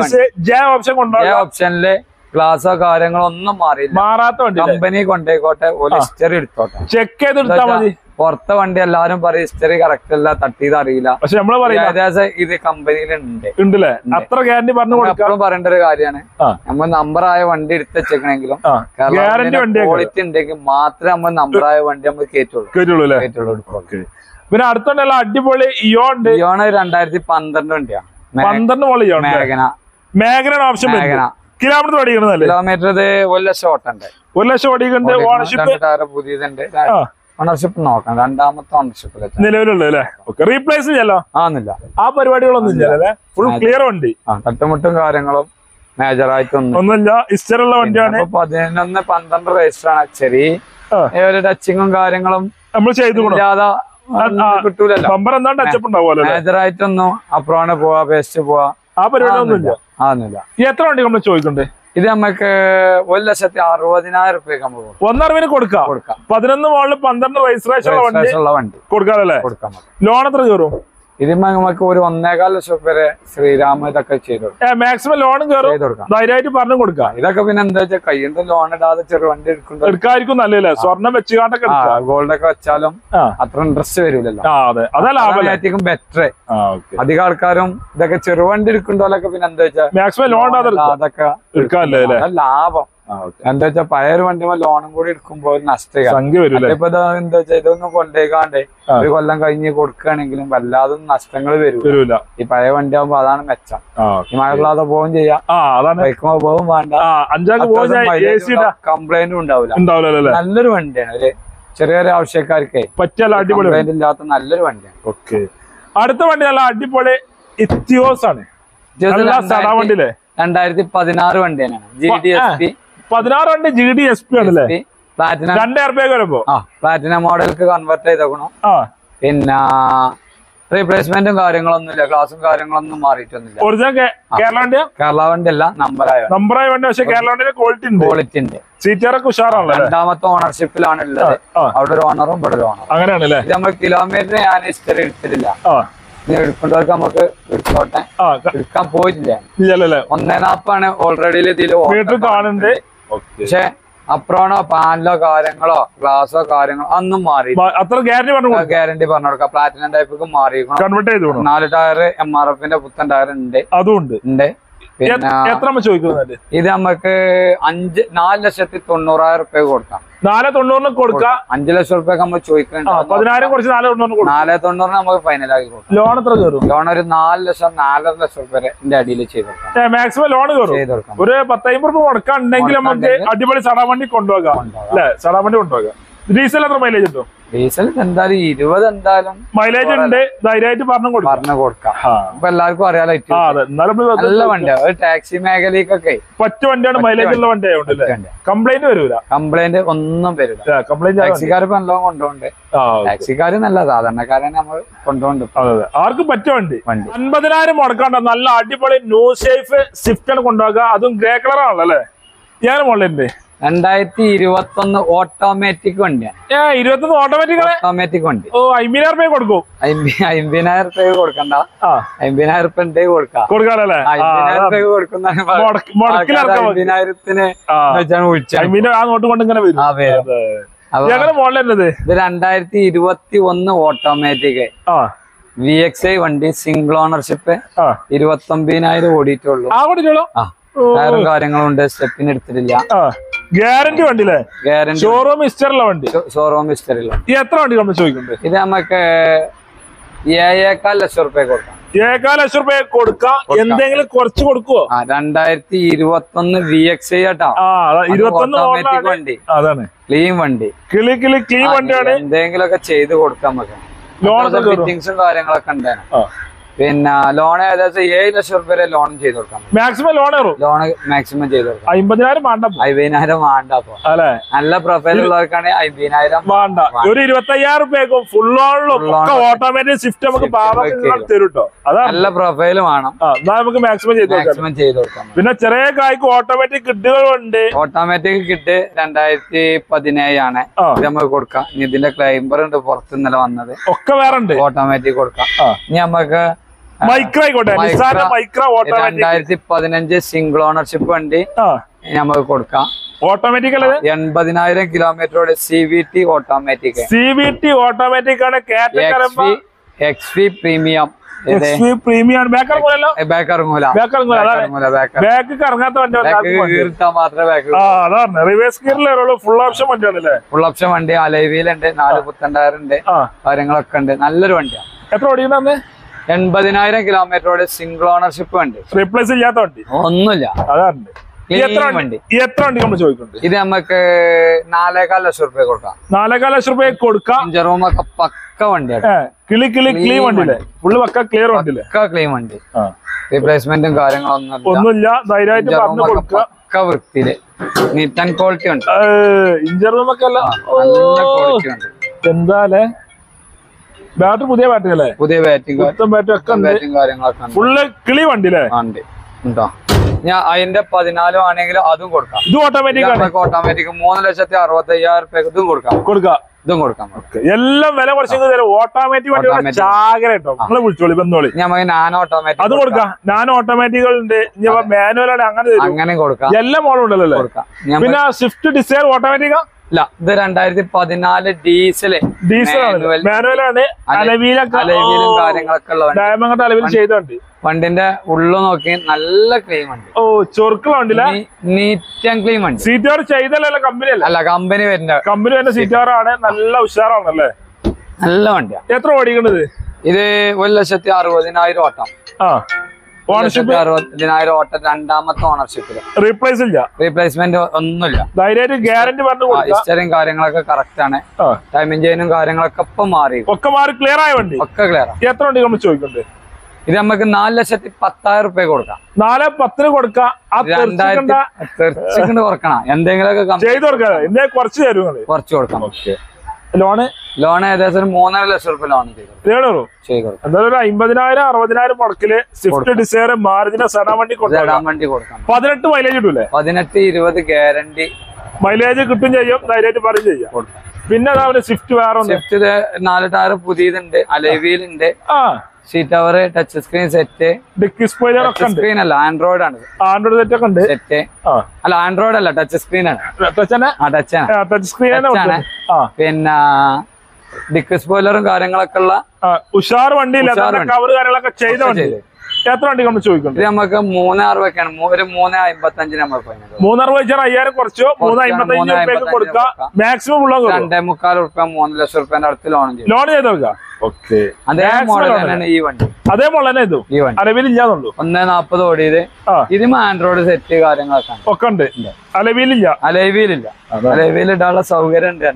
ജെ ഓപ്ഷൻ കൊണ്ടുപോകാം. ഓപ്ഷനില് ഗ്ലാസോ കാര്യങ്ങളോ ഒന്നും മാറിയില്ല. മാറാത്ത വണ്ടി കമ്പനി കൊണ്ടേക്കോട്ടെ. ഒരു ഹിസ്റ്ററി എടുത്തോട്ടെ. ചെക്ക് ചെയ്തെടുത്താ മതി. പുറത്തെ വണ്ടി എല്ലാരും പറയും ഹിസ്റ്ററി കറക്റ്റ് അല്ല, തട്ടിയത് അറിയില്ല. പക്ഷെ നമ്മള് പറയും ഏകദേശം ഇത് കമ്പനിയിലുണ്ട്. ഉണ്ടല്ലേ? അത്ര ഗ്യാരണ്ടി പറഞ്ഞു എപ്പോഴും പറയേണ്ട ഒരു കാര്യമാണ്. നമ്മൾ നമ്പറായ വണ്ടി എടുത്ത് വെച്ചേക്കണെങ്കിലും ക്വാളിറ്റി ഉണ്ടെങ്കിൽ മാത്രമേ നമ്മൾ നമ്പറായ വണ്ടി നമ്മൾ കേറ്റുള്ളൂ. കേറ്റുള്ളൂ. പിന്നെ അടുത്തുണ്ടല്ലോ അടിപൊളി ഇയോ ഉണ്ട്. ഇയോണ് രണ്ടായിരത്തി പന്ത്രണ്ട് വണ്ടിയാണ്. പന്ത്രണ്ട് മോളി മേഘന. മേഘന ഓപ്ഷൻ മേഘന. കിലോമീറ്റർ ഓടിക്കണല്ലേ? കിലോമീറ്റർ ഇത് ഒരു ലക്ഷം ഓട്ടുണ്ട്. ഒരു ലക്ഷം ഓടിക്കുന്നുണ്ട്. ഓണർഷിപ്പ് പുതിയതുണ്ട്. ഓണർഷിപ്പ് നോക്കാം. രണ്ടാമത്തെ ഓണർഷിപ്പ് നിലവിലുള്ളൂ അല്ലേ? റീപ്ലേസ് ചെയ്യാലോ? ആന്നില്ല. ആ പരിപാടികളൊന്നും ഇല്ല. ഫുൾ ക്ലിയർ വണ്ടി. തട്ടുമുട്ടും കാര്യങ്ങളും മേജർ ആയിട്ടൊന്നും ഒന്നുമില്ല. ഇസ്റ്ററുള്ള വണ്ടിയാണ്. പതിനൊന്ന് പന്ത്രണ്ട് രജിസ്റ്റർ ആണ്. ചെറിയ ഒരു ടച്ചിങ്ങും കാര്യങ്ങളും നമ്മൾ ചെയ്തു കിട്ടൂലല്ലോ. നമ്പർ എന്താ ടച്ചപ്പ് ഉണ്ടാവുമല്ലോ. മേജർ ആയിട്ടൊന്നും അപ്രോണ് പോവാ, പേസ്റ്റ് പോവാ, ആ പരിപാടി ഒന്നുമില്ല. ആന്നില്ല. എത്ര വണ്ടി നമ്മൾ ചോദിക്കണ്ടേ? ഇത് നമുക്ക് ഒരു ലക്ഷത്തി അറുപതിനായിരം റുപ്യക്ക് നമ്മൾ ഒന്നറിവിന് കൊടുക്കാം. കൊടുക്കാം. പതിനൊന്ന് മോളിൽ പന്ത്രണ്ട് രജിസ്ട്രേഷൻ ഉള്ള വണ്ടി കൊടുക്കാമല്ലേ? കൊടുക്കാം. ലോൺ എത്ര കയറും? ഇത് നമുക്ക് ഒരു ഒന്നേകാൽ ലക്ഷം റുപ്യ വരെ ശ്രീരാമ ഇതൊക്കെ ചെയ്തു മാക്സിമം ലോൺ കയറും. ധൈര്യമായിട്ട് പറഞ്ഞു കൊടുക്കാം. ഇതൊക്കെ പിന്നെ എന്താ വെച്ചാൽ കയ്യിൽ ലോൺ ഇടാതെ ചെറു വണ്ടി എടുക്കുന്നത് എടുക്കായിരിക്കും നല്ലല്ലേ? സ്വർണ്ണം വെച്ചുകാണ്ടൊക്കെ ഗോൾഡ് ഒക്കെ വെച്ചാലും അത്ര ഇൻട്രസ്റ്റ് വരില്ലല്ലോ. അതല്ലായിരിക്കും ബെറ്റർ. അധികം ആൾക്കാരും ഇതൊക്കെ ചെറുവണ്ടി എടുക്കുന്നതോലൊക്കെ പിന്നെ എന്താ വെച്ചാൽ മാക്സിമം ലോൺ അതൊക്കെ എടുക്കാല്ലേ ലാഭം. എന്താ വെച്ചാൽ പഴയൊരു വണ്ടി ലോണും കൂടി എടുക്കുമ്പോ നഷ്ടം. ഇപ്പൊ എന്താ വെച്ചാൽ ഇതൊന്നും കൊണ്ടേക്കാണ്ടേ ഒരു കൊല്ലം കഴിഞ്ഞ് കൊടുക്കുകയാണെങ്കിലും വല്ലാതെ നഷ്ടങ്ങൾ വരൂല. ഈ പഴയ വണ്ടി ആകുമ്പോ അതാണ് മെച്ചം. ഈ മഴകളാതെ പോവും ചെയ്യാം. ബൈക്കുമ്പോ പോവും വേണ്ട. കംപ്ലൈന്റും ഉണ്ടാവില്ല. നല്ലൊരു വണ്ടിയാണ്. ഒരു ചെറിയൊരു ആവശ്യക്കാർക്കേ കംപ്ലൈന്റ് ഇല്ലാത്ത നല്ലൊരു വണ്ടിയാണ്. ഓക്കെ. അടുത്ത വണ്ടി നല്ല അടിപൊളി ഇത്തിയോസ് ആണ്. രണ്ടായിരത്തി പതിനാറ് വണ്ടിയാണ്. ജി ഡി എസ് പി പതിനാറ് വണ്ടി ജി ഡി എസ് പി ആണല്ലേ? പ്ലാറ്റിനം മോഡൽക്ക് കൺവേർട്ട് ചെയ്തേക്കണു. പിന്നെ റീപ്ലേസ്മെന്റും കാര്യങ്ങളൊന്നുമില്ല. ക്ലാസും കാര്യങ്ങളൊന്നും മാറിയിട്ടൊന്നുമില്ല. കേരള വണ്ടി അല്ല, നമ്പറായ നമ്പറായ വണ്ടി. പക്ഷേ കേരള വണ്ടിയുടെ ക്വാളിറ്റി ഉണ്ട്. ക്വാളിറ്റി ഉണ്ട്. സീറ്ററൊക്കെ ഉഷാറാണ്. രണ്ടാമത്തെ ഓണർഷിപ്പിലാണ് ഉള്ളത്. അവിടെ ഒരു ഓണറും ഇവിടെ ഒരു ഓണറും. അങ്ങനെയാണല്ലേ? ഇത് നമ്മൾ കിലോമീറ്റർ ഞാൻ ഹിസ്റ്ററി എടുത്തിട്ടില്ല. എടുക്കേണ്ടവർക്ക് നമുക്ക് എടുത്തോട്ടെ. എടുക്കാൻ പോയിട്ടില്ല. ഒന്നേ നാപ്പാണ് ഓൾറെഡി ഇതില് കാണുന്നുണ്ട്. പക്ഷെ അപ്രോണോ പാനലോ കാര്യങ്ങളോ ഗ്ലാസോ കാര്യങ്ങളോ ഒന്നും മാറി. അത്ര ഗ്യാരണ്ടി പറഞ്ഞു ഗ്യാരണ്ടി പറഞ്ഞു കൊടുക്കാം. പ്ലാറ്റിനം ടൈപ്പ് മാറിയിരിക്കണം. നാല് ടയർ എം ആർ എഫിന്റെ പുത്തൻ ടയർ ഉണ്ട്. അതുണ്ട് ഉണ്ട്. പിന്നെ ഇത് നമുക്ക് അഞ്ച് നാല് ലക്ഷത്തി തൊണ്ണൂറായിരം റുപ്യ കൊടുക്കാം. നാല് തൊണ്ണൂറിന് കൊടുക്കാം. അഞ്ചു ലക്ഷം റുപ്യ നമ്മൾ ചോദിക്കുന്നുണ്ട്. പതിനായിരം കുറച്ച് നാല് തൊണ്ണൂറ് നാല് തൊണ്ണൂറിന് നമുക്ക് ഫൈനലാക്കി കൊടുക്കാം. ലോൺ എത്ര കയറും? ലോൺ ഒരു നാല് ലക്ഷം നാലര ലക്ഷം റുപ്യ അടിയിൽ ചെയ്ത് കൊടുക്കാം. മാക്സിമം ലോൺ കയറും. ഒരു പത്തമ്പത് റുപ്യ കൊടുക്കാനുണ്ടെങ്കിൽ നമുക്ക് അടിപൊളി സടാവണ്ടി കൊണ്ടുപോകാം അല്ലെ? സടാവണ്ടി കൊണ്ടുപോകാം. ഡീസൽ എത്ര മൈലേജ് കിട്ടും? ഡീസൽ എന്തായാലും ഇരുപത് എന്തായാലും മൈലേജ് ഉണ്ട്. ധൈര്യമായിട്ട് പറഞ്ഞു പറഞ്ഞു കൊടുക്കാം. ഇപ്പൊ എല്ലാവർക്കും അറിയാലോ നല്ല വണ്ടിയാണ്. ഒരു ടാക്സി മേഖലയ്ക്കൊക്കെ പറ്റ വണ്ടിയാണ്. മൈലേജ് ഉള്ള വണ്ടിയായോണ്ട് കംപ്ലൈന്റ് വരൂല. കംപ്ലൈന്റ് ഒന്നും വരില്ല. കംപ്ലൈന്റ് ടാക്സിക്കാർ ഇപ്പൊ നല്ലോണം കൊണ്ടുപോണ്ട്. ടാക്സിക്കാര് നല്ല സാധാരണക്കാരെ നമ്മൾ കൊണ്ടുപോണ്ട്. ആർക്കും പറ്റ വണ്ടി. വണ്ടി അൻപതിനായിരം മുടക്കാണ്ട നല്ല അടിപൊളി ന്യൂ സേഫ് സ്വിഫ്റ്റ് ആണ് കൊണ്ടുപോകുക. അതും ഗ്രേ കളർ ആണല്ലോ അല്ലേ? ഞാൻ മോളിലുണ്ട്. രണ്ടായിരത്തി ഇരുപത്തി ഒന്ന് ഓട്ടോമാറ്റിക് വണ്ടിയാണ്. ഇരുപത്തൊന്ന് ഓട്ടോമാറ്റിക് ഓട്ടോമാറ്റിക് വണ്ടി. ഓ അമ്പതിനായിരം രൂപ കൊടുക്കും. അമ്പതിനായിരം രൂപ കൊടുക്കണ്ട. അമ്പതിനായിരം രൂപ ഉണ്ടെങ്കിൽ കൊടുക്കാം. കൊടുക്കാറല്ലേ? അമ്പതിനായിരം രൂപ കൊടുക്കുന്ന അമ്പതിനായിരത്തിന് ആ നോട്ട് കൊണ്ട് ഇങ്ങനെ വരും. ഇത് രണ്ടായിരത്തി ഇരുപത്തി ഒന്ന് ഓട്ടോമാറ്റിക് വി എക്സ് ഐ വണ്ടി. Single ownership. ഇരുപത്തി ഒമ്പതിനായിരം ഓടിയിട്ടുള്ളൂ. ടയറും കാര്യങ്ങളും ഉണ്ട്. സ്റ്റെപ്പിന് എടുത്തിട്ടില്ല. ഗ്യാരണ്ടി വണ്ടിയില്ലേ? ഗ്യാരണ്ടി. ഷോറൂം ഹിസ്റ്ററുള്ള വണ്ടി. ഷോറൂം ഹിസ്റ്ററില്ല. എത്ര വണ്ടി നമ്മൾ ചോദിക്കുന്നുണ്ട്? ഇത് നമുക്ക് ഏഴേക്കാൽ ലക്ഷം റുപ്യ കൊടുക്കാം. ഏഴേകാൽ ലക്ഷം റുപ്യ കൊടുക്കാം. എന്തെങ്കിലും കുറച്ച് കൊടുക്കുവോ? രണ്ടായിരത്തി ഇരുപത്തി ഒന്ന് വി എക്സ് കേട്ടോ. ഇരുപത്തൊന്ന് വണ്ടി, അതാണ് ക്ലീൻ വണ്ടി, കിളി കിളി ക്ലീൻ വണ്ടിയാണ്. എന്തെങ്കിലുമൊക്കെ ചെയ്ത് കൊടുക്കാൻ നമുക്ക്. ലോൺ ഫിറ്റിംഗ്സും കാര്യങ്ങളൊക്കെ ഉണ്ടായിരുന്നു. പിന്നെ ലോൺ ഏകദേശം ഏഴ് ലക്ഷം റുപ്യ വരെ ലോൺ ചെയ്ത് കൊടുക്കാം. മാക്സിമം ലോൺ ലോൺ മാക്സിമം ചെയ്ത് കൊടുക്കാം. അമ്പതിനായിരം വേണ്ട, അമ്പതിനായിരം വേണ്ട. അപ്പൊ അല്ലെ നല്ല പ്രൊഫൈൽ ഉള്ളവർക്കാണെങ്കിൽ അമ്പതിനായിരം വേണ്ട. ഒരു ഇരുപത്തി അയ്യായിരം റുപ്യക്കും ഫുൾ ഓട്ടോമാറ്റിക് സ്വിഫ്റ്റ് നമുക്ക് തരും കേട്ടോ. അതാണ് നല്ല പ്രൊഫൈൽ വേണം. നമുക്ക് മാക്സിമം ചെയ്ത് മാക്സിമം ചെയ്ത് കൊടുക്കാം. പിന്നെ ചെറിയ കായ്ക്ക് ഓട്ടോമാറ്റിക് കിട്ടുകളുണ്ട്. ഓട്ടോമാറ്റിക് കിട്ട് രണ്ടായിരത്തി പതിനേഴാണ് നമുക്ക് കൊടുക്കാം. ഇതിന്റെ ക്ലൈംബർ ഉണ്ട് പുറത്ത് ഇന്നലെ വന്നത്, ഒക്കെ വേറെ ഉണ്ട്. ഓട്ടോമാറ്റിക് കൊടുക്കാം. ഇനി നമുക്ക് രണ്ടായിരത്തി പതിനഞ്ച് സിംഗിൾ ഓണർഷിപ്പ് വണ്ടി നമുക്ക് കൊടുക്കാം. ഓട്ടോമാറ്റിക് എൺപതിനായിരം കിലോമീറ്ററോടെ C V T automatic. C V T automatic ആണ്. X V premium premium back ഇറങ്ങൂല. ബാക്ക് ഇറങ്ങൂല. ബാക്ക് ഇറങ്ങാത്ത വണ്ടി മാത്രമേ. റിവേഴ്സ് ഗിയറിൽ ഫുൾ ഓപ്ഷൻ വണ്ടിയാണല്ലേ? ഫുൾ ഓപ്ഷൻ വണ്ടി. അലൈവിയിലുണ്ട്, നാല് പുത്തണ്ടാറുണ്ട്, കാര്യങ്ങളൊക്കെ ഉണ്ട്. നല്ലൊരു വണ്ടിയാണ്. എത്ര ഓടിയുണ്ടെന്ന്? എൺപതിനായിരം കിലോമീറ്ററോടെ സിംഗിൾ ഓണർഷിപ്പ് വണ്ടി. റീപ്ലേസ് ഇല്ലാത്ത വണ്ടി ഒന്നുമില്ല. അതാണ് വണ്ടി. എത്ര വണ്ടി നമ്മൾ ചോദിക്കുന്നുണ്ട്? ഇത് നമുക്ക് നാലേകാൽ ലക്ഷം റുപ്യ കൊടുക്കാം. നാലേകാൽ ലക്ഷം റുപ്യ കൊടുക്കാം. ഇഞ്ചറൂമൊക്കെ പക്ക വണ്ടിയാണ്. കിളി കിളി ക്ലീൻ വണ്ടിയില്ലേ? ഫുള്ള് പക്ക ക്ലിയർ വണ്ടിയില്ലേ? പക്ക ക്ലീൻ വണ്ടി. റീപ്ലേസ്മെന്റും കാര്യങ്ങളൊന്നും ഒന്നുമില്ല. ധൈര്യമായിട്ട് പറഞ്ഞു കൊടുക്കുക. പക്ക വൃത്തിയില് നീറ്റ് ആൻഡ് ക്വാളിറ്റി ഉണ്ട്. ഇഞ്ചറൂമൊക്കെ നല്ല ക്വാളിറ്റി ഉണ്ട്. എന്താലേ ബാറ്ററി പുതിയ ബാറ്ററി അല്ലേ? പുതിയ ബാറ്ററി ബാറ്ററി ഒക്കെ കാര്യങ്ങളൊക്കെ ഫുള്ള് കിളി വണ്ടി അല്ലേ? ഉണ്ട്. ഞാൻ അതിന്റെ പതിനാലും ആണെങ്കിലും അതും കൊടുക്കാം. ഇത് ഓട്ടോമാറ്റിക് ഓട്ടോമാറ്റിക് മൂന്ന് ലക്ഷത്തി അറുപത്തി അയ്യായിരം റുപ്യ ഇതും കൊടുക്കാം. കൊടുക്കാം. ഇതും കൊടുക്കാം. എല്ലാം വില കുറച്ച് ഓട്ടോമാറ്റിക് വണ്ടി വിളിച്ചോളി ബന്ധോളി. നമുക്ക് നാനോ ഓട്ടോമാറ്റിക് അത് കൊടുക്കാം. നാനോ ഓട്ടോമാറ്റിക്കുകൾ ഉണ്ട്. മാനുവലാണ്. അങ്ങനെ അങ്ങനെ കൊടുക്കാം. എല്ലാ മോഡലും ഉണ്ടല്ലോ. പിന്നെ സ്വിഫ്റ്റ് ഡിസയർ ഓട്ടോമാറ്റിക്കാ? ഇല്ല, ഇത് രണ്ടായിരത്തി പതിനാല് ഡീസല് മാനുവലാണ്. അലവിയിലും കാര്യങ്ങളൊക്കെ ഉള്ള ഡയമണ്ട് അലവിൽ ചെയ്തോണ്ട് വണ്ടിന്റെ ഉള്ളു നോക്കി നല്ല ക്ലീൻ വണ്ടി. ഓ ചൊറുക്കുള്ള വണ്ടി, നീറ്റ് ആൻഡ് ക്ലീൻ വണ്ടി. സീറ്റാർ ചെയ്തല്ലോ കമ്പനി അല്ല? അല്ല, കമ്പനി വരുന്ന കമ്പനി വരുന്ന സീറ്റാറാണ്. നല്ല ഉഷാറാണല്ലേ? നല്ല വണ്ടിയാ. എത്ര ഓടിക്കണത് ഇത്? ഒരു ലക്ഷത്തി അറുപതിനായിരം ഓട്ടം. ആ ഓണർഷിപ്പ് അറുപതിനായിരം ഓട്ടം. രണ്ടാമത്തെ ഓണർഷിപ്പില് റീപ്ലേസ് ഇല്ല. റീപ്ലേസ്മെന്റ് ഒന്നുമില്ല. ധൈര്യമായിട്ട് ഗ്യാരണ്ടി പറഞ്ഞു. ഹിസ്റ്ററിയും കാര്യങ്ങളൊക്കെ കറക്റ്റ് ആണ്. ടൈമിംഗ് ചെയിനും കാര്യങ്ങളൊക്കെ ഇപ്പൊ മാറി. ഒക്കെ മാറി ക്ലിയർ ആയ വണ്ടി. ഒക്കെ ക്ലിയർ. എത്ര വണ്ടി നമ്മൾ ചോദിക്കണ്ടേ? ഇത് നമുക്ക് നാല് ലക്ഷത്തി പത്തായിരം റുപ്യ കൊടുക്കാം. നാല് പത്തിന് കൊടുക്കാം. രണ്ടായിരത്തി കൊടുക്കണം. എന്തെങ്കിലുമൊക്കെ ചെയ്ത് കൊടുക്കാം. എന്തെങ്കിലും കുറച്ച് തരും. കുറച്ച് കൊടുക്കാം. ഓക്കെ. ലോണ് ലോൺ ഏകദേശം മൂന്നര ലക്ഷം റുപ്യ ലോൺ ചെയ്തു. എന്തായാലും അമ്പതിനായിരം അറുപതിനായിരം മുടക്കില് സ്വിഫ്റ്റ് ഡിസയർ മാരുതിന്റെ സെഡാൻ വണ്ടി കൊടുക്കാം. വണ്ടി കൊടുക്കാം. പതിനെട്ട് മൈലേജ് കിട്ടൂലേ? പതിനെട്ട് ഇരുപത് ഗ്യാരണ്ടി മൈലേജ് കിട്ടും ചെയ്യും. ധൈര്യമായിട്ട് പറയും ചെയ്യാം. പിന്നെ അതാ സ്വിഫ്റ്റ് വേറെ സ്വിഫ്റ്റ് നാല് ടയർ പുതിയതുണ്ട്. അലൈവിയിലുണ്ട്. ആ seat cover, touch screen set, dicky spoiler ഒക്കെ ഉണ്ട്. സ്ക്രീൻ അല്ല, ആൻഡ്രോയിഡ് ആണ്. ആൻഡ്രോയിഡ് സെറ്റ് ഒക്കെ ഉണ്ട്. സെറ്റ് അല്ല, ആൻഡ്രോയിഡ് അല്ല, ടച്ച് സ്ക്രീൻ ആണ്. ടച്ച് സ്ക്രീൻ ആണ്. പിന്നെ ഡിക്കി സ്പോയിലറും കാര്യങ്ങളൊക്കെ ഉള്ള ഉഷാർ വണ്ടി. കവർ കാര്യങ്ങളൊക്കെ ചെയ്ത വണ്ടി. എത്ര വണ്ടി നമ്മൾ ചോദിക്കുന്നത്? നമുക്ക് മൂന്ന് അറുപതൊക്കെയാണ്. ഒരു മൂന്ന് അമ്പത്തി അഞ്ചിന് നമ്മൾ മൂന്ന് അറുപത് വെച്ചാൽ അയ്യായിരം കുറച്ചോ മൂന്ന് അമ്പത്തി അഞ്ച് കൊടുക്കാം. മാക്സിമം ഉള്ള രണ്ടേ മുക്കാൽ റുപ്യ മൂന്ന് ലക്ഷം റുപ്യന്റെ അടുത്ത് ലോൺ ചെയ്യും. ലോൺ ചെയ്ത് കൊടുക്കാം. ഓക്കെ. അതേ മോഡൽ തന്നെയാണ് ഈ വണ്ടി. അതേ മോഡൽ തന്നെ ഇതും. ഈ വണ്ടി അലവിലില്ലാന്നുള്ളൂ. ഒന്നേ നാപ്പത് ഓടിയത്. ഇതിന് ആൻഡ്രോയിഡ് സെറ്റ് കാര്യങ്ങളൊക്കെ ഒക്കെ ഉണ്ട്. അലവിലില്ല. അലവിലില്ല. അലവിൽ ഇടാനുള്ള സൗകര്യം ഉണ്ട്.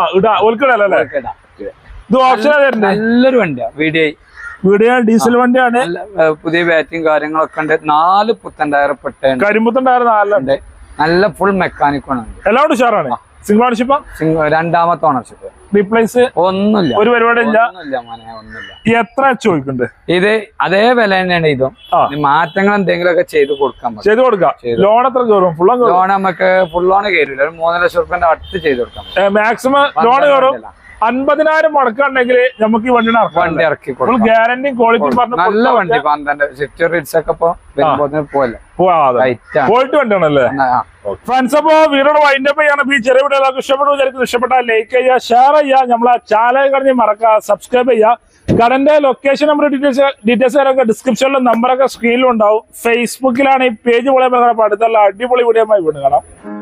ഇത് ഓപ്ഷൻ നല്ലൊരു വണ്ടിയാ. വീഡിയോ വീഡിയോ ഡീസൽ വണ്ടിയാണ്. പുതിയ ബാറ്റിങ് കാര്യങ്ങളൊക്കെ ഉണ്ട്. നാല് പുത്തൻ ടയർ പെട്ട കരിമ്പുത്തൻ ടയർ നാലുണ്ട്. നല്ല ഫുൾ മെക്കാനിക് ആണ്. എല്ലാം ഉഷാറാണ്. Single ownership. രണ്ടാമത്തെ ഓണർഷിപ്പ്. റീപ്ലേസ് ഒന്നുമില്ല. ഒരു പരിപാടി ഇല്ല. ഒന്നുമില്ല. എത്ര ചോദിക്കുന്നുണ്ട്? ഇത് അതേ വില തന്നെയാണ്. ഇതും മാറ്റങ്ങൾ എന്തെങ്കിലുമൊക്കെ ചെയ്ത് കൊടുക്കാൻ ചെയ്ത് കൊടുക്കാം. ലോൺ എത്ര കയറും? ഫുൾ ലോൺ നമുക്ക് ഫുൾ ലോൺ കയറില്ല. ഒരു മൂന്ന് ലക്ഷം റുപ്യന്റെ അടുത്ത് ചെയ്ത് കൊടുക്കാം. മാക്സിമം ലോൺ കയറും. അൻപതിനായിരം മുടക്കാണെങ്കിൽ നമുക്ക് ഈ വണ്ടി വണ്ടി ഇറക്കി ഗ്യാരണ്ടിയും ക്വാളിറ്റിയും പറഞ്ഞു. നല്ല വണ്ടി. സ്വിഫ്റ്റ് റിറ്റ്സ് ഒക്കെ ക്വാളിറ്റി വണ്ടിയാണല്ലേ ഫ്രണ്ട്സ്? അപ്പൊ വീഡിയോ വൈൻഡ് അപ്പ് ചെയ്യണം. ഈ ചെറിയ വീഡിയോ എല്ലാവർക്കും ഇഷ്ടപ്പെട്ടു വിചാരിക്കുന്നു. ഇഷ്ടപ്പെട്ടാൽ ലൈക്ക് ചെയ്യുക, ഷെയർ ചെയ്യുക, നമ്മളെ ചാനൽ കഴിഞ്ഞ് മറക്കുക, സബ്സ്ക്രൈബ് ചെയ്യുക. കടന്റെ ലൊക്കേഷൻ നമ്പർ ഡീറ്റെയിൽസ് ഡീറ്റെയിൽസ് ഒക്കെ ഡിസ്ക്രിപ്ഷനിലും നമ്പറൊക്കെ സ്ക്രീനിലും ഉണ്ടാവും. ഫേസ്ബുക്കിലാണ് ഈ പേജ് പോലെ അടുത്തുള്ള അടിപൊളി വീഡിയോ വീണ്ടും കാണാം.